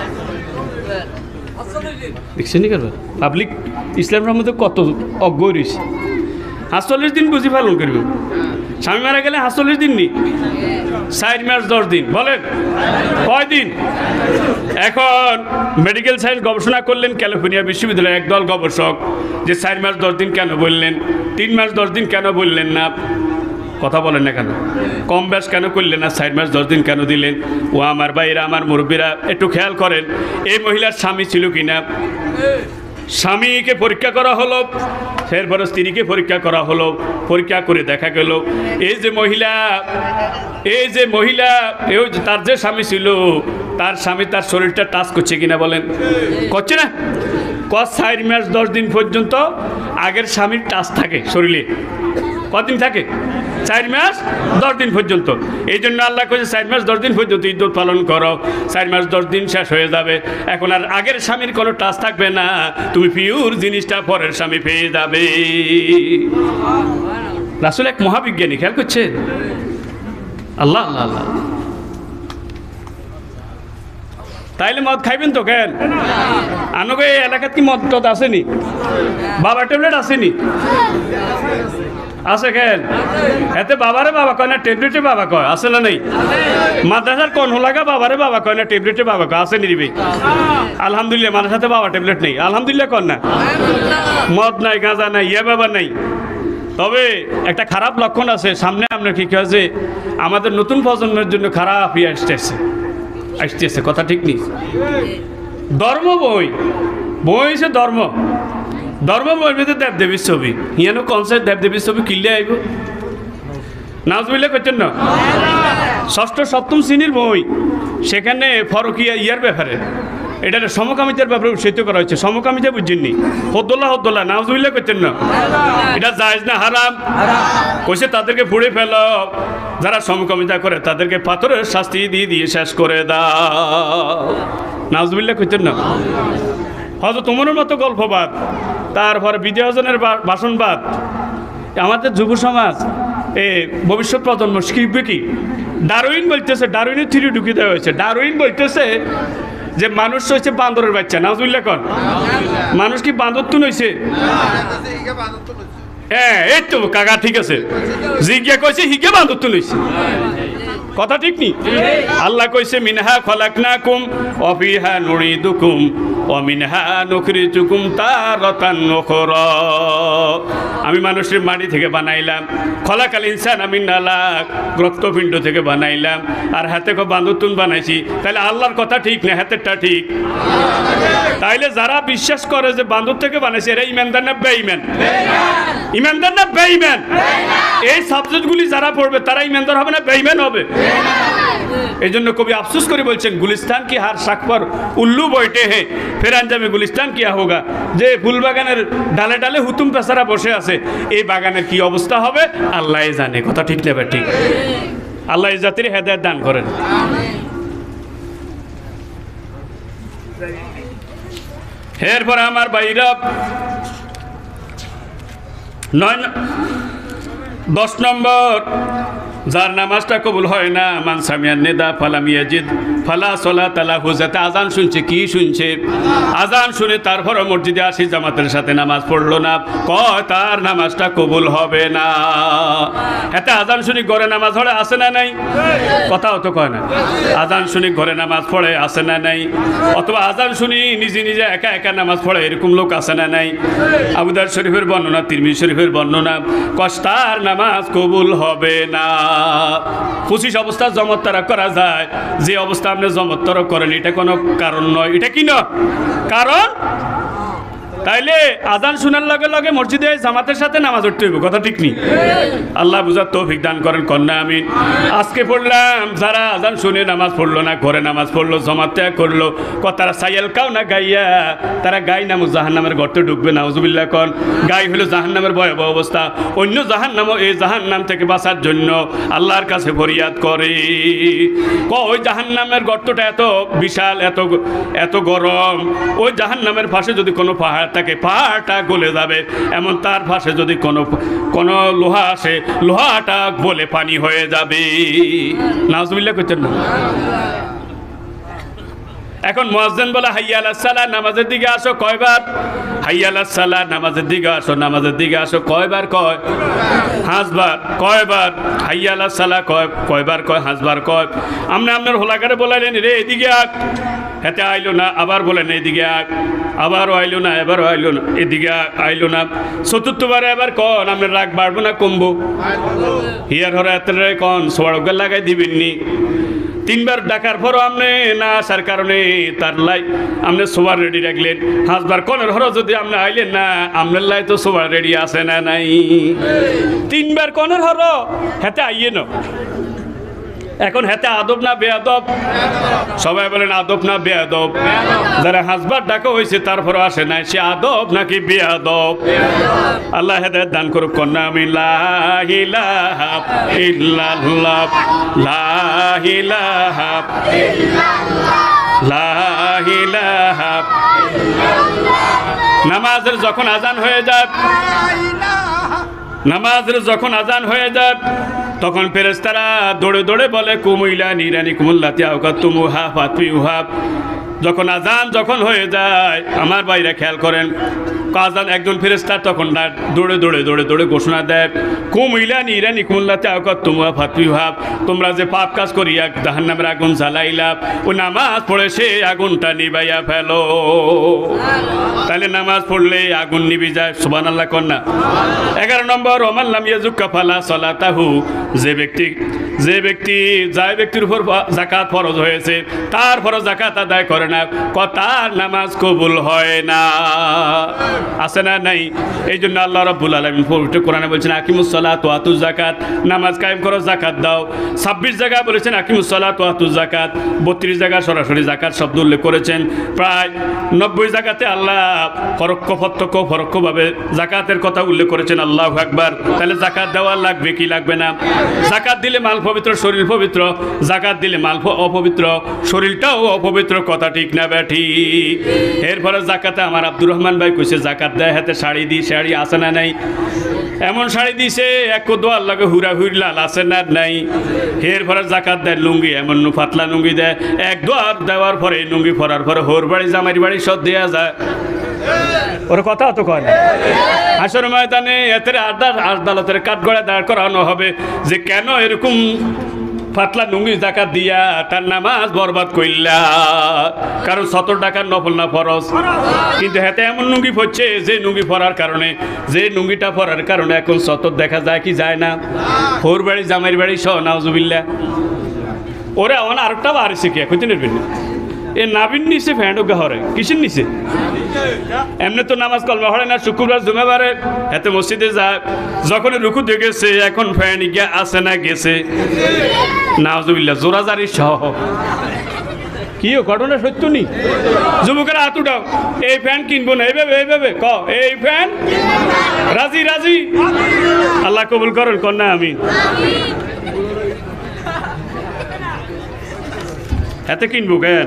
দেখছেন কারবার? পাবলিক ইসলামের মধ্যে কত অজ্ঞ রয়েছে। আটচল্লিশ দিন বুঝি পালন করবে। স্বামী মারা গেলে আটচল্লিশ দিন নি, চার মাস দশ দিন, বলেন কয় দিন? এখন মেডিকেল সায়েন্স গবেষণা করলেন ক্যালিফোর্নিয়া বিশ্ববিদ্যালয়ের একদল গবেষক, যে চার মাস দশ দিন কেন বললেন, তিন মাস দশ দিন কেন বললেন না? কথা বলেন না কেন? কম ব্যাস কেন করলেন না? চার মাস দশ দিন কেন দিলেন? ও আমার ভাইরা, আমার মুরব্বীরা, একটু খেয়াল করেন এই মহিলার স্বামী ছিল কিনা। স্বামীকে পরীক্ষা করা হলো, এরপরে স্ত্রীকে পরীক্ষা করা হলো, পরীক্ষা করে দেখা গেল এই যে মহিলা এই যে মহিলা এই তার যে স্বামী ছিল, তার স্বামী তার শরীরটা টাচ করছে কিনা বলেন? করছে না? কত চার মাস দশ দিন পর্যন্ত আগের স্বামীর টাচ থাকে শরীরে। কদিন থাকে? চার মাস দশ দিন পর্যন্ত। এই জন্য আল্লাহ কইছে চার মাস দশ দিন পর্যন্ত ইদ্যুৎ পালন করো। চার মাস দশ দিন শেষ হয়ে যাবে, এখন আর আগের স্বামীর কোনো টাচ থাকবে না, তুমি পিওর জিনিসটা পরের স্বামী পেয়ে যাবে। রাসূল এক মহাবিজ্ঞানী, খেয়াল করছেন? আল্লাহ আল্লাহ আল্লাহ। তাইলে মদ খাইবেন তো কেন? আনগো এই এলাকাত কি মদ টদ আসেনি? বাবা ট্যাবলেট আসেনি? আছে কেন? এতে বাবারে বাবা কয় না ট্যাবলেটে বাবা কয়? আছে না নেই? মাদ্রাসার কোন লাগা বাবারে বাবা কয় না ট্যাবলেটে বাবা কয়? আছে নিবি? আলহামদুলিল্লাহ মাদ্রাসাতে বাবা ট্যাবলেট নেই, আলহামদুলিল্লাহ কর না। মদ নাই, গাঁজা নাই, ইয়া বাবা নাই। তবে একটা খারাপ লক্ষণ আছে সামনে। আপনার কি আছে? আমাদের নতুন প্রজন্মের জন্য খারাপ ইয়ে আসতেছে আসতেছে কথা ঠিক নেই। ধর্ম বই বই হচ্ছে ধর্ম ধর্ম বইয়ের ভিতরে দেবদেবীর ছবি, ইয়ানো কনসেপ্ট দেবদেবীর ছবি কিনলে আইব। নাজবিল্লা করছেন না? ষষ্ঠ সপ্তম শ্রেণীর বই, সেখানে ফরকিয়া ইয়ার ব্যাপারে, এটা সমকামিতার ব্যাপারে উৎসাহিত করা হয়েছে। সমকামিতা বুঝছেননি? হদ্দোল্লা হদ্দোল্লা নাজবিল্লা করছেন না? এটা জায়েজ না হারাম? কইছে তাদেরকে পুড়ে ফেল, যারা সমকামিতা করে তাদেরকে পাথরের শাস্তি দিয়ে দিয়ে শেষ করে দাও। নাজবিল্লা করছেন না? হয়তো তোমার মতো গল্পবাদ, তারপরে বিজয় হাসানের ভাষণবাদ, আমাদের যুব সমাজ এ ভবিষ্যৎ প্রজন্ম শিখবে কি? ডারউইন বলতেছে, ডারউইনের থিওরি ঢুকিয়ে দেওয়া হয়েছে। ডারউইন বলতেছে যে মানুষ হয়েছে বান্দরের বাচ্চা। নাউজুবিল্লাহ কোন? মানুষ কি বান্দর তুন হয়েছে? হ্যাঁ এই তো কাকা ঠিক আছে, জিজ্ঞা কইছে হিগে বান্দর তুন হয়েছে। কথা ঠিক নি? আল্লাহ কইছে মিনহা খলাকনাকুম ওয়া ফিহা নুঈদুকুম ওয়া মিনহা নুখরিজুকুম তারাতান উখরা। আমি মানুষের মাটি থেকে বানাইলাম, খলাকাল ইনসান মিন আলাক, রক্তপিণ্ড থেকে বানাইলাম, আর হাতে কো বান্দরতুন বানাইছি। তাহলে আল্লাহর কথা ঠিক না হাতেরটা ঠিক? তাইলে যারা বিশ্বাস করে যে বান্দর থেকে বানাইছে এরা ইমানদার না বেঈমান? ইমানদার না বেঈমান? এই সাবজেক্টগুলি যারা পড়বে তারা ইমানদার হবে না বেঈমান হবে? এই জন্য কবি আফসোস করে বলছেন গুলিস্তান কি হার শাক পর উল্লু বইটে হে ফের আঞ্জামে গুলিস্তান কিয়া হোগা। যে ফুল বাগানের ডালে ডালে হুতুম পেশারা বসে আছে, এই বাগানের কি অবস্থা হবে আল্লাহ জানে। কথা ঠিক নেবে ঠিক? আল্লাহ এই জাতির হেদায়েত দান করেন। এরপর আমার ভাইরা নয় দশ নম্বর, যার নামাজটা কবুল হয় না, মান সামিয়ান নেদা ফালাম ইয়াজিদ ফালা সালাত লাহু। যাতে আজান শুনছে, কি শুনছে? আজান শুনে তারপর মসজিদে আসি, জামাতের সাথে নামাজ পড়লো না, কয় তার নামাজটা কবুল হবে না। এতে আজান শুনি ঘরে নামাজ পড়ে আসে না নাই? কথাও তো কয় না। আজান শুনি ঘরে নামাজ পড়ে আসে না নাই? অথবা আজান শুনি নিজে নিজে একা একা নামাজ পড়ে এরকম লোক আসে না নাই? আবু দাউদ শরীফের বর্ণনা, তিরমিজি শরীফের বর্ণনা, কয় তার নামাজ কবুল হবে না। পঁচিশ অবস্থা জমত তারা করা যায়, যে অবস্থা আপনি জমত তারা করেন এটা কোনো কারণ নয়। এটা কি না কারণ? তাইলে আজান শোনার লগে লগে মসজিদে জামাতের সাথে নামাজ পড়তে হইব, কথা ঠিক নেই? আল্লাহ বুঝার তৌফিক দান করেন, কন্যা আমিন। আজকে পড়লাম যারা আজান শুনে নামাজ পড়লো না, ঘরে নামাজ পড়লো, জমাত ত্যাগ করলো, ক তারা সাইয়াল কাও না গাইয়া তারা গাই নামো জাহান্নামের গর্তে ঢুকবে, নাউজুবিল্লাহ কন। গাই হলো জাহান্নামের ভয়াবহ অবস্থা। অন্য জাহান্নামও এই জাহান্নাম থেকে বাঁচার জন্য আল্লাহর কাছে ফরিয়াদ করে। ক ওই জাহান্নামের গর্তটা এত বিশাল, এত এত গরম, ওই জাহান্নামের পাশে যদি কোনো পাহাড় থাকে পাহাড়টা গলে যাবে, এমন তার পাশে যদি কোনো কোনো লোহা আসে লোহাটা গলে পানি হয়ে যাবে। নাউজুবিল্লাহ করছেন না? এখন মুয়াজ্জিন বলে হাইয়া আলাস সালাহ, নামাজের দিকে আসো, কয়বার? হাইয়া আলাস সালাহ, নামাজের দিকে আসো, নামাজের দিকে আসো, কয়বার কয়? হাঁসবার। কয়বার? হাইয়া আলাস সালাহ কয়, কয়বার কয়? হাঁসবার কয়। আপনি আপনার হোলাকারে বলাইলেন রে এদিকে আক, হেতে আইলো না, আবার বলেন এদিকে আক, আবারও আইলো না, এবারও আইলো না, এদিকে আইলো না। চতুর্থবারে এবার কন আপনার রাগ বাড়বো না কমবো? হিয়ার হরা এত কন সোয়ারগার লাগাই দিবেননি। তিনবার ডাকার পরও আপনি না আসার কারণে তার লাই আপনি সোবার রেডি রাখলেন। হাঁসবার কনের হর যদি আপনি আইলেন না, আপনার লাই তো সোবার রেডি আছে না নাই? তিনবার কনের হর হেতে আইয়ে না। এখন হেতে আদব না বেয়াদব? সবাই বলেন আদব না বেয়াদব? যারা হাঁসবার ডাকা হয়েছে তারপরে আসে নাই, সে আদব নাকি বেয়াদব? আল্লাহ হেদায়েত দান করুক, কন্যা আমিন। লা ইলাহা ইল্লাল্লাহ, লা ইলাহা ইল্লাল্লাহ, লা ইলাহা ইল্লাল্লাহ। নামাজের যখন আজান হয়ে যায়, নামাজের যখন আজান হয়ে যায় তখন ফেরেশতারা দৌড়ে দৌড়ে বলে কুমুইলা নিরানি কুমুল্লাতি আওকাতুমুহা ফাতফিউহা। যখন আজান যখন হয়ে যায় আমার ভাইরা খেয়াল করেন, আজান একজন ফেরেশতা তখন দৌড়ে দৌড়ে দৌড়ে দৌড়ে ঘোষণা দেয় কুমুইলা নিরানি কুমুল্লাতি আওকাতুমুহা ফাতফিউহা, তোমরা যে পাপ কাজ করিয়া জাহান্নামের আগুন জ্বালাইলা, ও নামাজ পড়ে সে আগুনটা নিভাইয়া ফেলো। তাহলে নামাজ পড়লে আগুন নিভে যায়, সুবহানাল্লাহ কন্যা। এগারো নম্বর ওমাল্লাম ইয়াজুক্কা ফালা সলাতাহু, যে ব্যক্তি যে ব্যক্তি যাই ব্যক্তির উপর যাকাত ফরজ হয়েছে তারপরও যাকাত আদায় করে না, তার নামাজ কবুল হয় না। আছে না নাই? এই জন্য আল্লাহ রাব্বুল আলামিন পবিত্র কোরআনে বলছেন আকিমুস সালাত ওয়া আতুজ যাকাত, নামাজ কায়েম করো, যাকাত দাও। ছাব্বিশ জায়গায় বলেছেন আকিমুস সালাত ওয়া আতুজ যাকাত, বত্রিশ জায়গায় সরাসরি যাকাত শব্দ উল্লেখ করেছেন। প্রায় নব্বই জায়গাতে আল্লাহ পরোক্ষ প্রত্যক্ষ পরোক্ষভাবে যাকাতের কথা উল্লেখ করেছেন। আল্লাহু আকবার। তাহলে যাকাত দেওয়া লাগবে কি লাগবে না? যাকাত দিলে মাল পবিত্র, শরীর পবিত্র। যাকাত দিলে মাল অপবিত্র, শরীরটাও অপবিত্র, কথা ঠিক না ব্যাঠি? এরপরে যাকাতে আমার আব্দুর রহমান ভাই কইছে যাকাত দেয় হাতে শাড়ি দিই, শাড়ি আছে না নাই? এমন শাড়ি দিছে এক দোয়ার লাগে হুরা হুইর লাল, আছে না নাই? এরপরে যাকাত দেয় লুঙ্গি, এমন পাতলা লুঙ্গি দেয়, এক দোয়ার দেওয়ার পরে লুঙ্গি পরার পরে হোর বাড়ি জামাইর বাড়ি সব দেওয়া যায়। ওর কথা তো কয় না। হাসর ময়দানে এতে আদালতের কাঠগড়ায় দাঁড় করানো হবে যে কেন এরকম পাতলা লুঙ্গি যাকাত দিয়া তার নামাজ বরবাদ কইলা, কারণ সত্তর টাকার নফল না ফরজ। কিন্তু হাতে এমন লুঙ্গি পড়ছে যে লুঙ্গি পরার কারণে, যে লুঙ্গিটা পরার কারণে এখন সত্তর দেখা যায় কি যায় না? হোর বাড়ি জামাইর বাড়ি সহ, নাউজুবিল্লাহ। ওরা আমার আরেকটা বাড়িছে কি এখন নেবেন এ নাবিন নিচে ফ্যান্ড হরে কিসের নিচে? এমনি তো নামাজ কলমা হরে না, শুক্রবার জুমাবারে এতে মসজিদে যায়, যখন রুকু দেখেছে এখন ফ্যান গিয়া আসে না গেছে, নাউজুবিল্লাহ, জোরাজারি সহ। কি ঘটনা সত্য নি? যুবকেরা হাত উঠাও, এই ফ্যান কিনবো না, এইভাবে এইভাবে ক, এই ফ্যান রাজি রাজি। আল্লাহ কবুল করেন, কন্যা আমিন। এতে কিনবো কেন?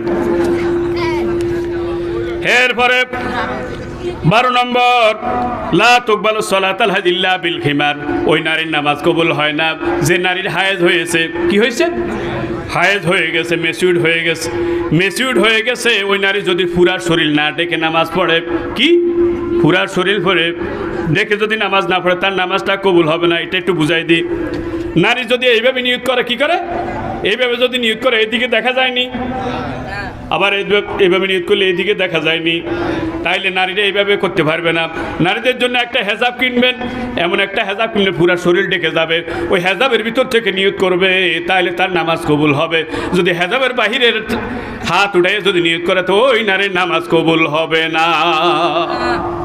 এরপরে বারো নম্বর লা তুকবালু সলাতাল হাজ ইল্লা বিল খিমার, ওই নারীর নামাজ কবুল হয় না যে নারীর হায়েজ হয়েছে। কি হয়েছে? হায়েজ হয়ে গেছে, মেচিউড হয়ে গেছে। মেচিউড হয়ে গেছে ওই নারী যদি পুরার শরীর না ডেকে নামাজ পড়ে, কি পুরার শরীর পড়ে ডেকে যদি নামাজ না পড়ে তার নামাজটা কবুল হবে না। এটা একটু বুঝাই দিই। নারী যদি এইভাবে নিয়ত করে, কি করে? এইভাবে যদি নিয়ত করে এইদিকে দেখা যায়নি, আবার এইভাবে নিয়ত করলে এইদিকে দেখা যায়নি, তাইলে নারীরা এইভাবে করতে পারবে না। নারীদের জন্য একটা হেজাব কিনবেন, এমন একটা হেজাব কিনলে পুরা শরীর ডেকে যাবে, ওই হেজাবের ভিতর থেকে নিয়ত করবে, তাইলে তার নামাজ কবুল হবে। যদি হেজাবের বাহিরের হাত উঠাই যদি নিয়ত করে তো ওই নারীর নামাজ কবুল হবে না।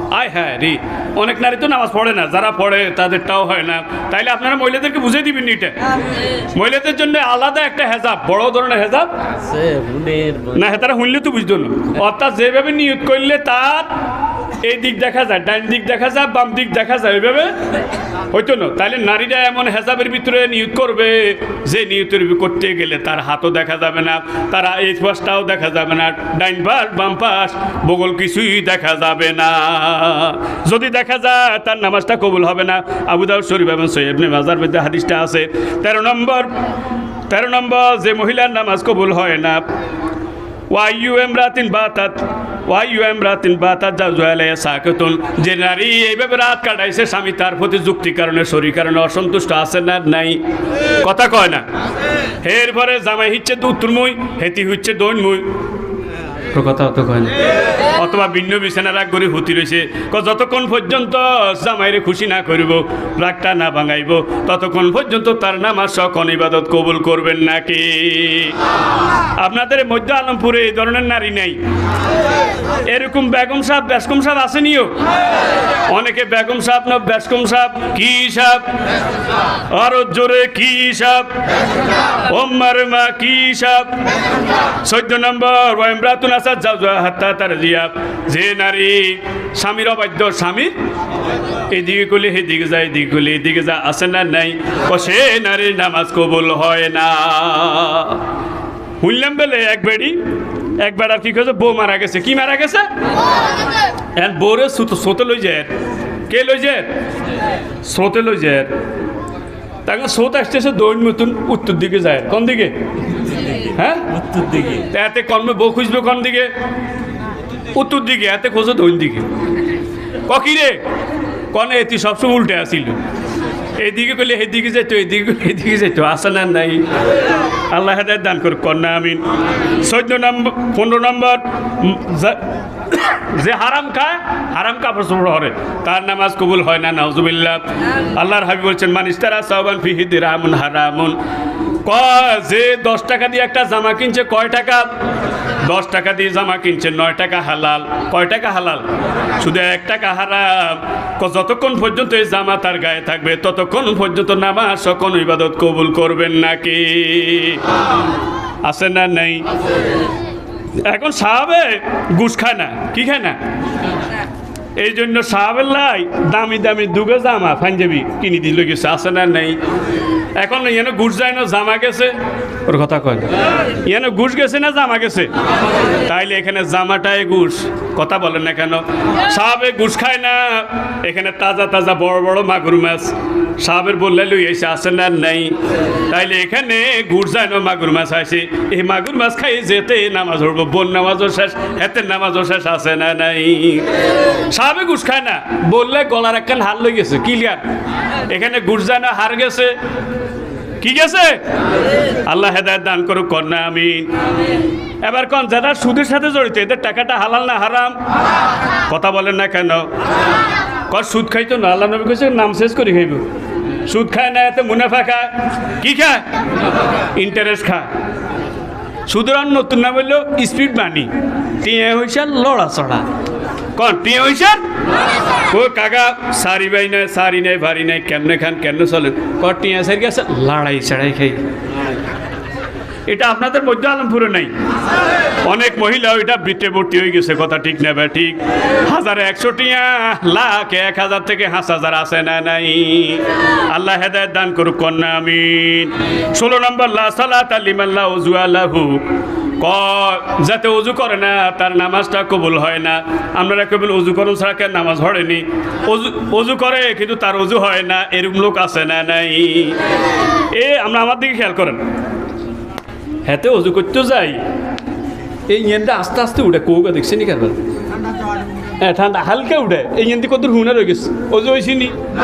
আয় হ্যাঁ রে, অনেক নারী তো নামাজ পড়ে না, যারা পড়ে তাদেরটাও হয় না। তাইলে আপনারা মহিলাদেরকে বুঝিয়ে দিবেন এটা, মহিলাদের জন্য আলাদা একটা হেজাব, বড় ধরনের হেজাব না, তারা শুনলে তো বুঝতো না। অর্থাৎ যেভাবে নিয়ত করলে তার এই দিক দেখা যায়, ডান দিক দেখা যায়, বাম দিক দেখা যায়, ওইভাবে হইতো না। তাহলে নারীরা এমন হেজাবের ভিতরে নিয়ত করবে যে নিয়তের করতে গেলে তার হাতও দেখা যাবে না, তারা এই পাশটাও দেখা যাবে না, ডাইন পাশ বাম পাশ বগল কিছুই দেখা যাবে না। যদি দেখা যায় তার নামাজটা কবুল হবে না। আবু দাউদ শরীফ এবং সহিহ ইবনে মাজার মধ্যে হাদিসটা আছে। তেরো নম্বর তেরো নম্বর যে মহিলার নামাজ কবুল হয় না, ওয়াইউ এমরাতিন বাতাত ওয়াইউ এমরাতিন বাতাত জাওজালে সাকাতুন, যে নারী এইভাবে রাত কাটাইছে, স্বামী তার প্রতি যুক্তি কারণে শরীর কারণে অসন্তুষ্ট আছে না নাই? কথা কয় না। এরপরে জামাই হচ্ছে উত্তরমুই, হেতি হচ্ছে দৈনমুই, কথা অত কয় না। অথবা ভিন্ন বিছানা রাগ করে হুতি রয়েছে, যতক্ষণ পর্যন্ত জামাইরে খুশি না করব, রাগটা না ভাঙাইব, ততক্ষণ পর্যন্ত তার নামাজ সকল ইবাদত কবুল করবেন নাকি? আপনাদের মধ্য আলমপুরে এই ধরনের নারী নেই? এরকম বেগম সাহেব বেশকম সাহেব আসেনিও? অনেকে বেগম সাহেব না বেশকম সাহেব, কি সাহেব আরো জোরে কি সাহেব, ওম্মার মা কি সাহেব। চোদ্দ নম্বর ওয়াইমরাতুন আসাদ জাওজা হাত্তা তারজিয়া, যে নারী স্বামীর অবাধ্য, স্বামীর এদিকে করলে সেদিকে যায়, এদিকে করলে এদিকে যায়, আসে না নাই? সে নারীর নামাজ কবুল হয় না। শুনলাম বলে এক বেড়ি একবার আর কি করছে, বউ মারা গেছে। কি মারা গেছে? বউরে স্রোতে লই যায়। কে লই যায়? স্রোতে লই যায়। তাকে স্রোত আসতেছে দৈন মতন উত্তর দিকে যায়। কোন দিকে? হ্যাঁ, উত্তর দিকে। এতে কর্মে বউ খুঁজবে কোন দিকে? উত্তর দিকে। এতে খোঁজো দৈন দিকে। ককি রে কনে এটি সবসময় উল্টে আসিল, এইদিকে করলে এদিকে যেত, এদিকে এদিকে যেত, আসে না নাই? আল্লাহ হেদায়েত দান করুক, কন্যা আমিন। চোদ্দ নম্বর পনেরো নম্বর যে হারাম খায়, হারাম কাপড় চোপড় হরে, তার নামাজ কবুল হয় না, নাউজুবিল্লাহ। আল্লাহর হাবিব বলছেন, মান ইস্তারা সাওবান ফিহি দিরহামুন হারামুন। কয় যে দশ টাকা দিয়ে একটা জামা কিনছে, কয় টাকা? দশ টাকা দিয়ে জামা কিনছে, নয় টাকা হালাল। কয় টাকা হালাল? শুধু এক টাকা হারাম। যতক্ষণ পর্যন্ত এই জামা তার গায়ে থাকবে, ততক্ষণ পর্যন্ত নামাজ সকল ইবাদত কবুল করবেন নাকি? আছে না নাই? এখন সাহাবে ঘুষ খায় না, কি খায় না? এই জন্য সাহাবের লাই দামি দামি দুগে জামা পাঞ্জাবি কিনে দিল গেছে, আছে না নাই? এখন এনে ঘুষ যায় না, জামা গেছে। ওর কথা কয় এনে ঘুষ গেছে না জামা গেছে? তাইলে এখানে জামাটাই ঘুষ। কথা বলেন না কেন? সাহাবে ঘুষ খায় না। এখানে তাজা তাজা বড় বড় মাগুর মাছ সাহাবের বললে লই এসে, আসে না নাই? তাইলে এখানে ঘুষ যায় না, মাগুর মাছ আসে। এই মাগুর মাছ খাই যেতে নামাজ পড়বো, বোন নামাজও শেষ, হেতের নামাজও শেষ, আছে না নাই? সাহাবে ঘুষ খায় না, বললে গলার একখান হার লই গেছে, ক্লিয়ার। এখানে ঘুষ যায় না, হার গেছে, কি গেছে? আল্লাহ হেদায়েত দান করুক, কন্যা আমিন। এবার কোন যারা সুদের সাথে জড়িত, এদের টাকাটা হালাল না হারাম? কথা বলেন না কেন? কর সুদ খাইতো না, আল্লাহ নবী কইছে নাম শেষ করে খাইব। সুদ খায় না, এতে মুনাফা খায়। কি খায়? ইন্টারেস্ট খায়। সুদের নতুন নাম হইল স্পিড মানি। টিয়ে হইছে লড়া চড়া। কন টিয়ে হইছে? ও কাকা সারি বাই নাই, সারি নাই, ভারী নাই, কেমনে খান, কেমনে চলেন? কর টিয়ে সারি গেছে, লড়াই চড়াই খাই। এটা আপনাদের মধ্যে আলমপুরে নাই। অনেক মহিলা ওইটা বৃত্তে ভর্তি হয়ে গেছে, কথা ঠিক না বা ঠিক? হাজারে একশো টিয়া, লাখ এক হাজার থেকে পাঁচ হাজার আছে না নাই? আল্লাহ হেদায়েত দান করুক, কন্যা আমিন। ষোলো নম্বর লা সালাতা লিমান লা উযু লাহু, যাতে অজু করে না তার নামাজটা কবুল হয় না। আপনারা কেবল অজু করুন ছাড়া কেন নামাজ হয়নি? অজু অজু করে কিন্তু তার অজু হয় না, এরকম লোক আছে না নাই? এ আমরা আমার দিকে খেয়াল করেন, হাতে অজু করতেও যাই, এই ইয়েনটা আস্তে আস্তে উঠে, কৌকা দেখছি নি কেন? হ্যাঁ ঠান্ডা হালকা উঠে, এই ইয়েন্দি কত হুনার হয়ে গেছে, অজু হয়েছি নি?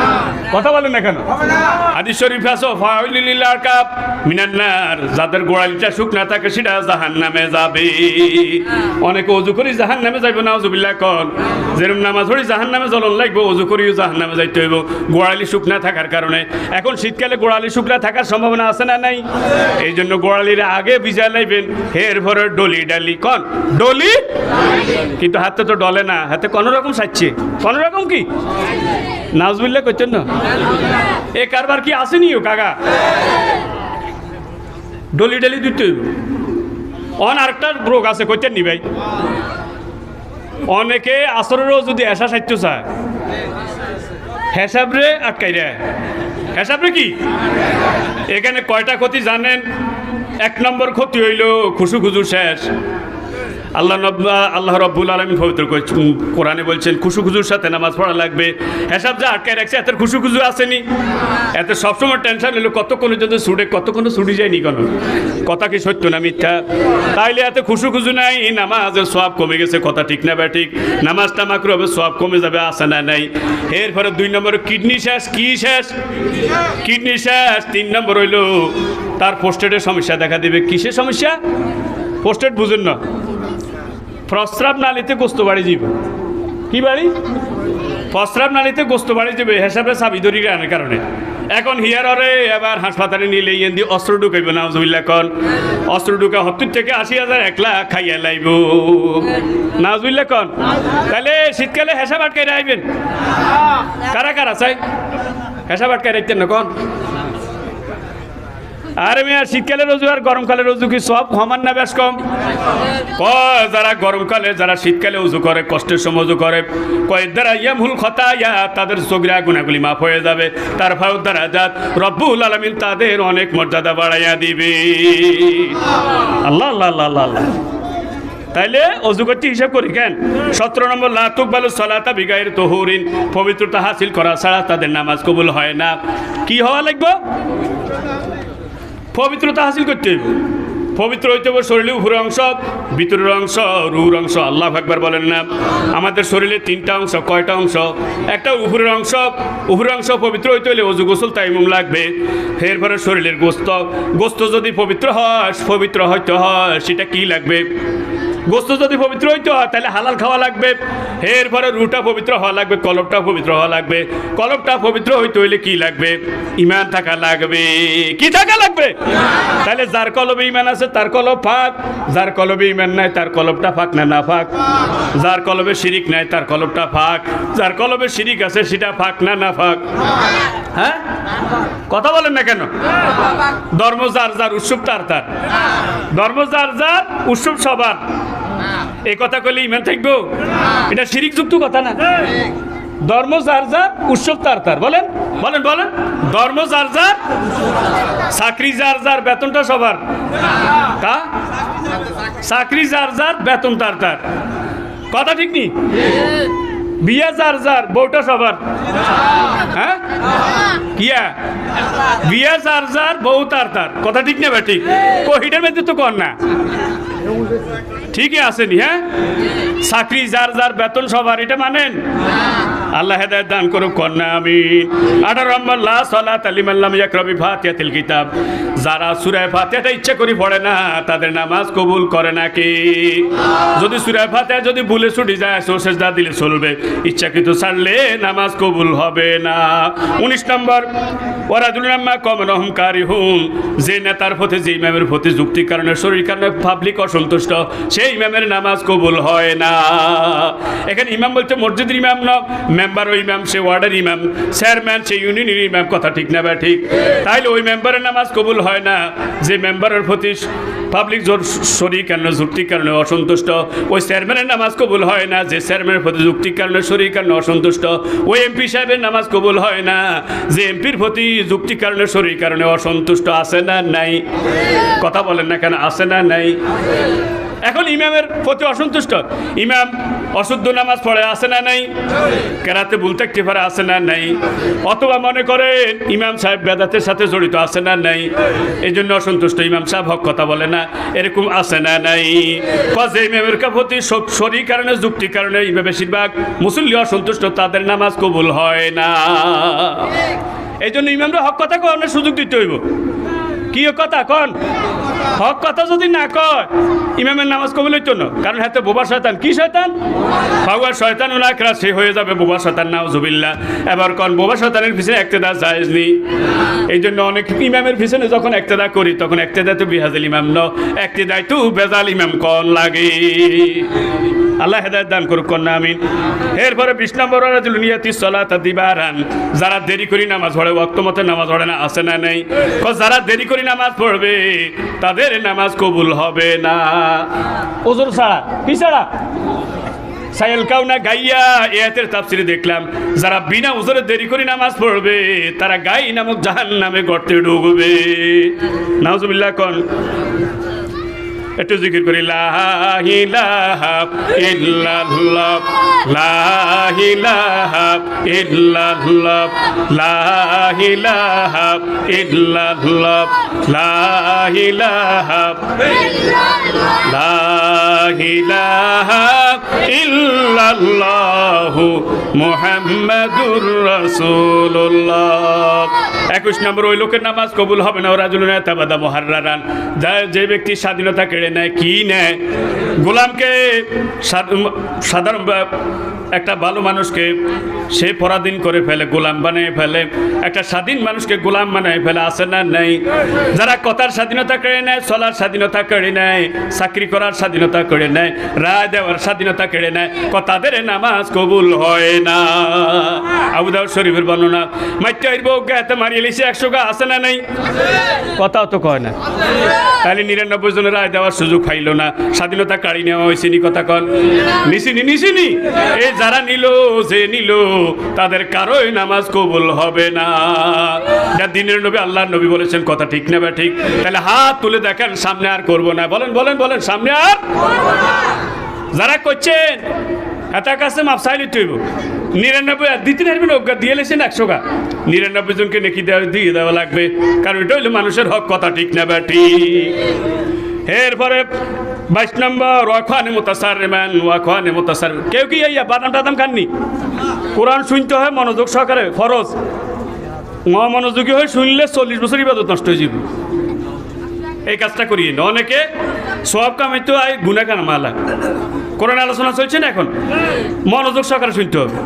কথা বলেন না কেন? হাদিস শরীফ আছে ফাউলিল আরকাব মিনান নার, যাদের গোড়ালিটা শুকনা থাকে সেটা জাহান্নামে যাবে। অনেকে ওযু করি জাহান্নামে যাইব, নাউজুবিল্লাহ কোন। যেরকম নামাজ পড়ি জাহান্নামে জ্বলন লাগবে, ওযু করিও জাহান্নামে যাইতে হইব গোড়ালি শুকনা থাকার কারণে। এখন শীতকালে গোড়ালি শুকনা থাকার সম্ভাবনা আছে না নাই? এই জন্য গোড়ালির আগে ভিজা লাইবেন, এরপরে ডলি ডালি কন ডলি, কিন্তু হাতে তো ডলে না, হাতে কোনো রকম সাজছে, কোনো রকম কি নাউজুবিল্লাহ করছেন না? এ কারবার কি আসেনি ও কাকা? ডলি ডালি দিতে হইব। অন আরেকটা রোগ আছে করছেন নি ভাই? অনেকে আসরেরও যদি এসা সাইতে চায় হেসাব রে আটকাই রে। হেসাব রে কি? এখানে কয়টা ক্ষতি জানেন? এক নম্বর ক্ষতি হইল খুশু খুজু শেষ। আল্লাহ আল্লাহ রব্বুল আলামিন পবিত্র কোরআনে বলছেন খুশু খুজুর সাথে নামাজ পড়া লাগবে। হেসাব যা আটকায় রাখছে এত খুশু খুজু আসেনি, এত সবসময় টেনশন হইলো কতক্ষণ যদি ছুটে কতক্ষণ ছুটি যায়নি কেন? কথা কি সত্য না মিথ্যা? তাইলে এত খুশু খুজু নাই, নামাজের সওয়াব কমে গেছে, কথা ঠিক না ব্যা ঠিক? নামাজটা মাকরু হবে, সওয়াব কমে যাবে, আসে না নাই? এরপরে দুই নম্বর কিডনি শেষ। কি শেষ? কিডনি শেষ। তিন নম্বর হইল তার পোস্টেটের সমস্যা দেখা দিবে। কিসের সমস্যা? পোস্টেট বুঝেন না? প্রস্রাব নালীতে গোস্ত বাড়ি যাবে। কি বাড়ি? প্রস্রাব নালীতে গোস্ত বাড়ি যাবে হিসাবে চাবি ধরি আনার কারণে। এখন হিয়ারে এবার হাসপাতালে নিলে ইয়ে দিয়ে অস্ত্র ঢুকাইব, নাউজুবিল্লাহ কোন। অস্ত্র ঢুকা সত্তর থেকে আশি হাজার এক লাখ খাইয়া লাইব, নাউজুবিল্লাহ কোন। তাহলে শীতকালে হেসাব আটকাই রাখবেন। কারা কারা চাই হেসাব আটকাই রাখতেন না কোন? আরে মেয়া শীতকালে রোজু আর গরমকালে রোজু কি সব সমান না বেশ কম? কয় যারা গরমকালে যারা শীতকালে উজু করে, কষ্টের সময় উজু করে, কয় দ্বারা ইয়ামহুল খতায়া, তাদের সগিরা গুনাহগুলি মাফ হয়ে যাবে। তার ফাউ দারাজাত রব্বুল আলামিন তাদের অনেক মর্যাদা বাড়াইয়া দিবে। আল্লাহ আল্লাহ আল্লাহ আল্লাহ। তাইলে অজু করতে হিসাব করি কেন? সতেরো নম্বর লা তুকবালু সালাতা বিগাইরি তুহুরিন, পবিত্রতা হাসিল করা ছাড়া তাদের নামাজ কবুল হয় না। কি হওয়া লাগবে? পবিত্রতা হাসিল করতে হইব। পবিত্র হইতে হবে শরীরের উপরের অংশ, ভিতরের অংশ, রুর অংশ। আল্লাহু আকবার বলেন না? আমাদের শরীরে তিনটা অংশ। কয়টা অংশ? একটা উপরের অংশ। উপরের অংশ পবিত্র হইতে হলে অজু গোসল তাইমুম লাগবে। এরপরে শরীরের গোস্ত, গোস্ত যদি পবিত্র হয়, পবিত্র হইতে হয়, সেটা কি লাগবে? গোস্ত যদি পবিত্র হইতে হয় তাহলে হালাল খাওয়া লাগবে। এরপরে রুটা পবিত্র হওয়া লাগবে, কলবটা পবিত্র হওয়া লাগবে। কলবটা পবিত্র হইতে হইলে কি লাগবে? ইমান থাকা লাগবে। কি থাকা লাগবে? তাহলে যার কলবে ইমান আছে তার কলব ফাঁক, যার কলবে ইমান নাই তার কলবটা ফাঁক না না ফাঁক? যার কলবে শিরিক নাই তার কলবটা ফাঁক, যার কলবে শিরিক আছে সেটা ফাঁক না না ফাঁক? হ্যাঁ, কথা বলেন না কেন? ধর্ম যার যার, উৎসব তার তার। ধর্ম যার যার, উৎসব সবার। এই কথা কইলে ইমান থাকবো? এটা শিরিক যুক্ত কথা না? ধর্ম যার যার, উৎসব তার তার। বলেন বলেন বলেন। ধর্ম যার যার, চাকরি যার যার, বেতনটা সবার। কা চাকরি যার যার, বেতন তার তার। কথা ঠিক নি? বিয়া যার যার, বউটা সবার। হ্যাঁ, কিয়া বিয়া যার যার, বউ তার তার। কথা ঠিক না বেটি? কোহিটার মধ্যে তো কর না, ঠিকই আসেনি? হ্যাঁ, চাকরি যার যার, বেতন সবার, এটা মানেন? আল্লাহ হেদায়েত দান করুক, কন্যা আমিন। আঠারো নম্বর লা সালাতা লিমান লাম ইয়াকরা বিফাতিহাতিল কিতাব, যারা সূরা ফাতিহাটা ইচ্ছা করে পড়ে না তাদের নামাজ কবুল করে না। কি? যদি সূরা ফাতিহা যদি ভুলে ছুটি যায় সেজদা দিলে চলবে, ইচ্ছাকৃত ছাড়লে নামাজ কবুল হবে না। উনিশ নম্বর ওয়ারাদুল আম্মা কওমুহুম কারিহুন, যে নেতার প্রতি, যে ইমামের প্রতি যুক্তি কারণে, শরীর কারণে পাবলিক অসন্তুষ্ট, সেই ইমামের নামাজ কবুল হয় না। এখানে ইমাম বলতে মসজিদের ইমাম না, মেম্বার ও ইমাম, সে ওয়ার্ডের ইমাম, চেয়ারম্যান সে ইউনিয়নের ইমাম। কথা ঠিক না বা ঠিক? তাইলে ওই মেম্বারের নামাজ কবুল হয় না। যে মেম্বারের প্রতি পাবলিক শরীর কারণে, যুক্তির কারণে অসন্তুষ্ট, ওই চেয়ারম্যানের নামাজ কবুল হয় না। যে চেয়ারম্যানের প্রতি যুক্তির কারণে, শরীর কারণে অসন্তুষ্ট, ওই এমপি সাহেবের নামাজ কবুল হয় না। যে এমপির প্রতি যুক্তির কারণে, শরীর কারণে অসন্তুষ্ট, আছে না নাই? কথা বলেন না কেন? আছে না নাই? এখন ইমামের প্রতি অসন্তুষ্ট। ইমাম অশুদ্ধ নামাজ পড়ে আছে না নাই, কেরাতে ভুল থাকতে পারে আছে না নাই, অথবা মনে করেন ইমাম সাহেব বেদাতের সাথে জড়িত আছে না নাই, এই জন্য অসন্তুষ্ট, ইমাম সাহেব হক কথা বলে না, এরকম আছে না নাই। যে ইমামের প্রতি শরীর কারণে যুক্তি কারণে ইমাম বেশিরভাগ মুসল্লি অসন্তুষ্ট, তাদের নামাজ কবুল হয় না। এই জন্য ইমামরা হক কথা কওয়ার সুযোগ দিতে হইব। কি কথা কন, হক কথা যদি না কয় ইমামের নামাজ কবুল হইতো না, কারণ হাতে বোবা শয়তান। কি শয়তান? ভাগুয়ার শয়তান ওনাকরা সে হয়ে যাবে বোবা শয়তান, নাউজুবিল্লাহ। এবার কন বোবা শয়তানের পিছনে ইক্তেদা জায়েজ নেই। এই জন্য অনেক ইমামের পিছনে যখন ইক্তেদা করি তখন ইক্তেদা তো বিহাজাল ইমাম ন, ইক্তেদাই তো বেজাল ইমাম কন লাগে। আল্লাহ হেদায়েত দান করুক, কন্যা আমিন। এরপরে বিশ নম্বর রাজুল নিয়াতি সলাতা দিবারান, যারা দেরি করে নামাজ পড়ে, ওয়াক্ত মতে নামাজ পড়ে না, আছে না নেই? যারা দেরি করে নামাজ পড়বে তাদের নামাজ কবুল হবে না। ওজোর ছাড়া, কি ছাড়া? সাইল কাউনা গাইয়া এয়াতের তাফসিরে দেখলাম, যারা বিনা ওজরে দেরি করে নামাজ পড়বে তারা গাই নামক জাহান্নামে গর্তে ডুববে। নাউজুবিল্লাহ কন। একটু জিকির করি, লা ইলাহা ইল্লাল্লাহ, লা ইলাহা ইল্লাল্লাহ, লা ইলাহা ইল্লাল্লাহ, লা ইলাহা ইল্লাল্লাহ, লা ইলাহা ইল্লাল্লাহ মুহাম্মাদুর রাসূলুল্লাহ। একুশ নম্বর, ওই লোকের নামাজ কবুল হবে না, রাজুলুন তাবাদা মুহাররারান, যে ব্যক্তি স্বাধীনতা কেড়ে নেয়। কি নেয়? গোলামকে, সাধারণ একটা ভালো মানুষকে সে পরাধীন করে ফেলে, গোলাম বানিয়ে ফেলে, একটা স্বাধীন মানুষকে গোলাম বানিয়ে ফেলে, আছে না নাই? যারা কথার স্বাধীনতা কেড়ে নেয়, চলার স্বাধীনতা কেড়ে নেয়, চাকরি করার স্বাধীনতা কেড়ে নেয়, রায় দেওয়ার স্বাধীনতা কেড়ে নেয়, তাদের নামাজ কবুল হয় না। আবু দাউদ শরীফের বর্ণনা, মাইতে আইব গাতে মারিয়ে লিছে একশো গা, আছে না নাই? কথাও তো কয় না। তাহলে নিরানব্বই জনের রায় দেওয়ার সুযোগ পাইল না, স্বাধীনতা কাড়ি নেওয়া হয়েছে নি? কথা কন, নিছিনি নিছিনি? এই যারা নিল, যে নিল, তাদের কারোই নামাজ কবুল হবে না। যা দিনের নবী, আল্লাহর নবী বলেছেন, কথা ঠিক না বা ঠিক? তাহলে হাত তুলে দেখেন, সামনে আর করবো না। বলেন বলেন বলেন, সামনে আর যারা করছেন এটার কাছে মাপসাইল হইব। নিরানব্বই আর দিতে পারবেন, অজ্ঞা দিয়ে লেছেন একশো গা, নিরানব্বই জনকে নেকি দেওয়া দিয়ে দেওয়া লাগবে, কারণ এটা হইলো মানুষের হক। কথা ঠিক না বা ঠিক? এরপরে বাইশ নম্বর, ওয়াখানে মুতাসাররিমান, ওয়াখানে মুতাসার, কেউ কি ইয়া বাদাম টাদাম খাননি? কোরআন শুনতে হয় মনোযোগ সহকারে, ফরজ। মনোযোগী হয়ে শুনলে চল্লিশ বছর ইবাদত নষ্ট হয়ে যাবে। এই কাজটা করিয়ে না, অনেকে সব কামে তো আই গুনাহ কানা মালা। কোরআন আলোচনা চলছে না এখন, মনোযোগ সহকারে শুনতে হবে।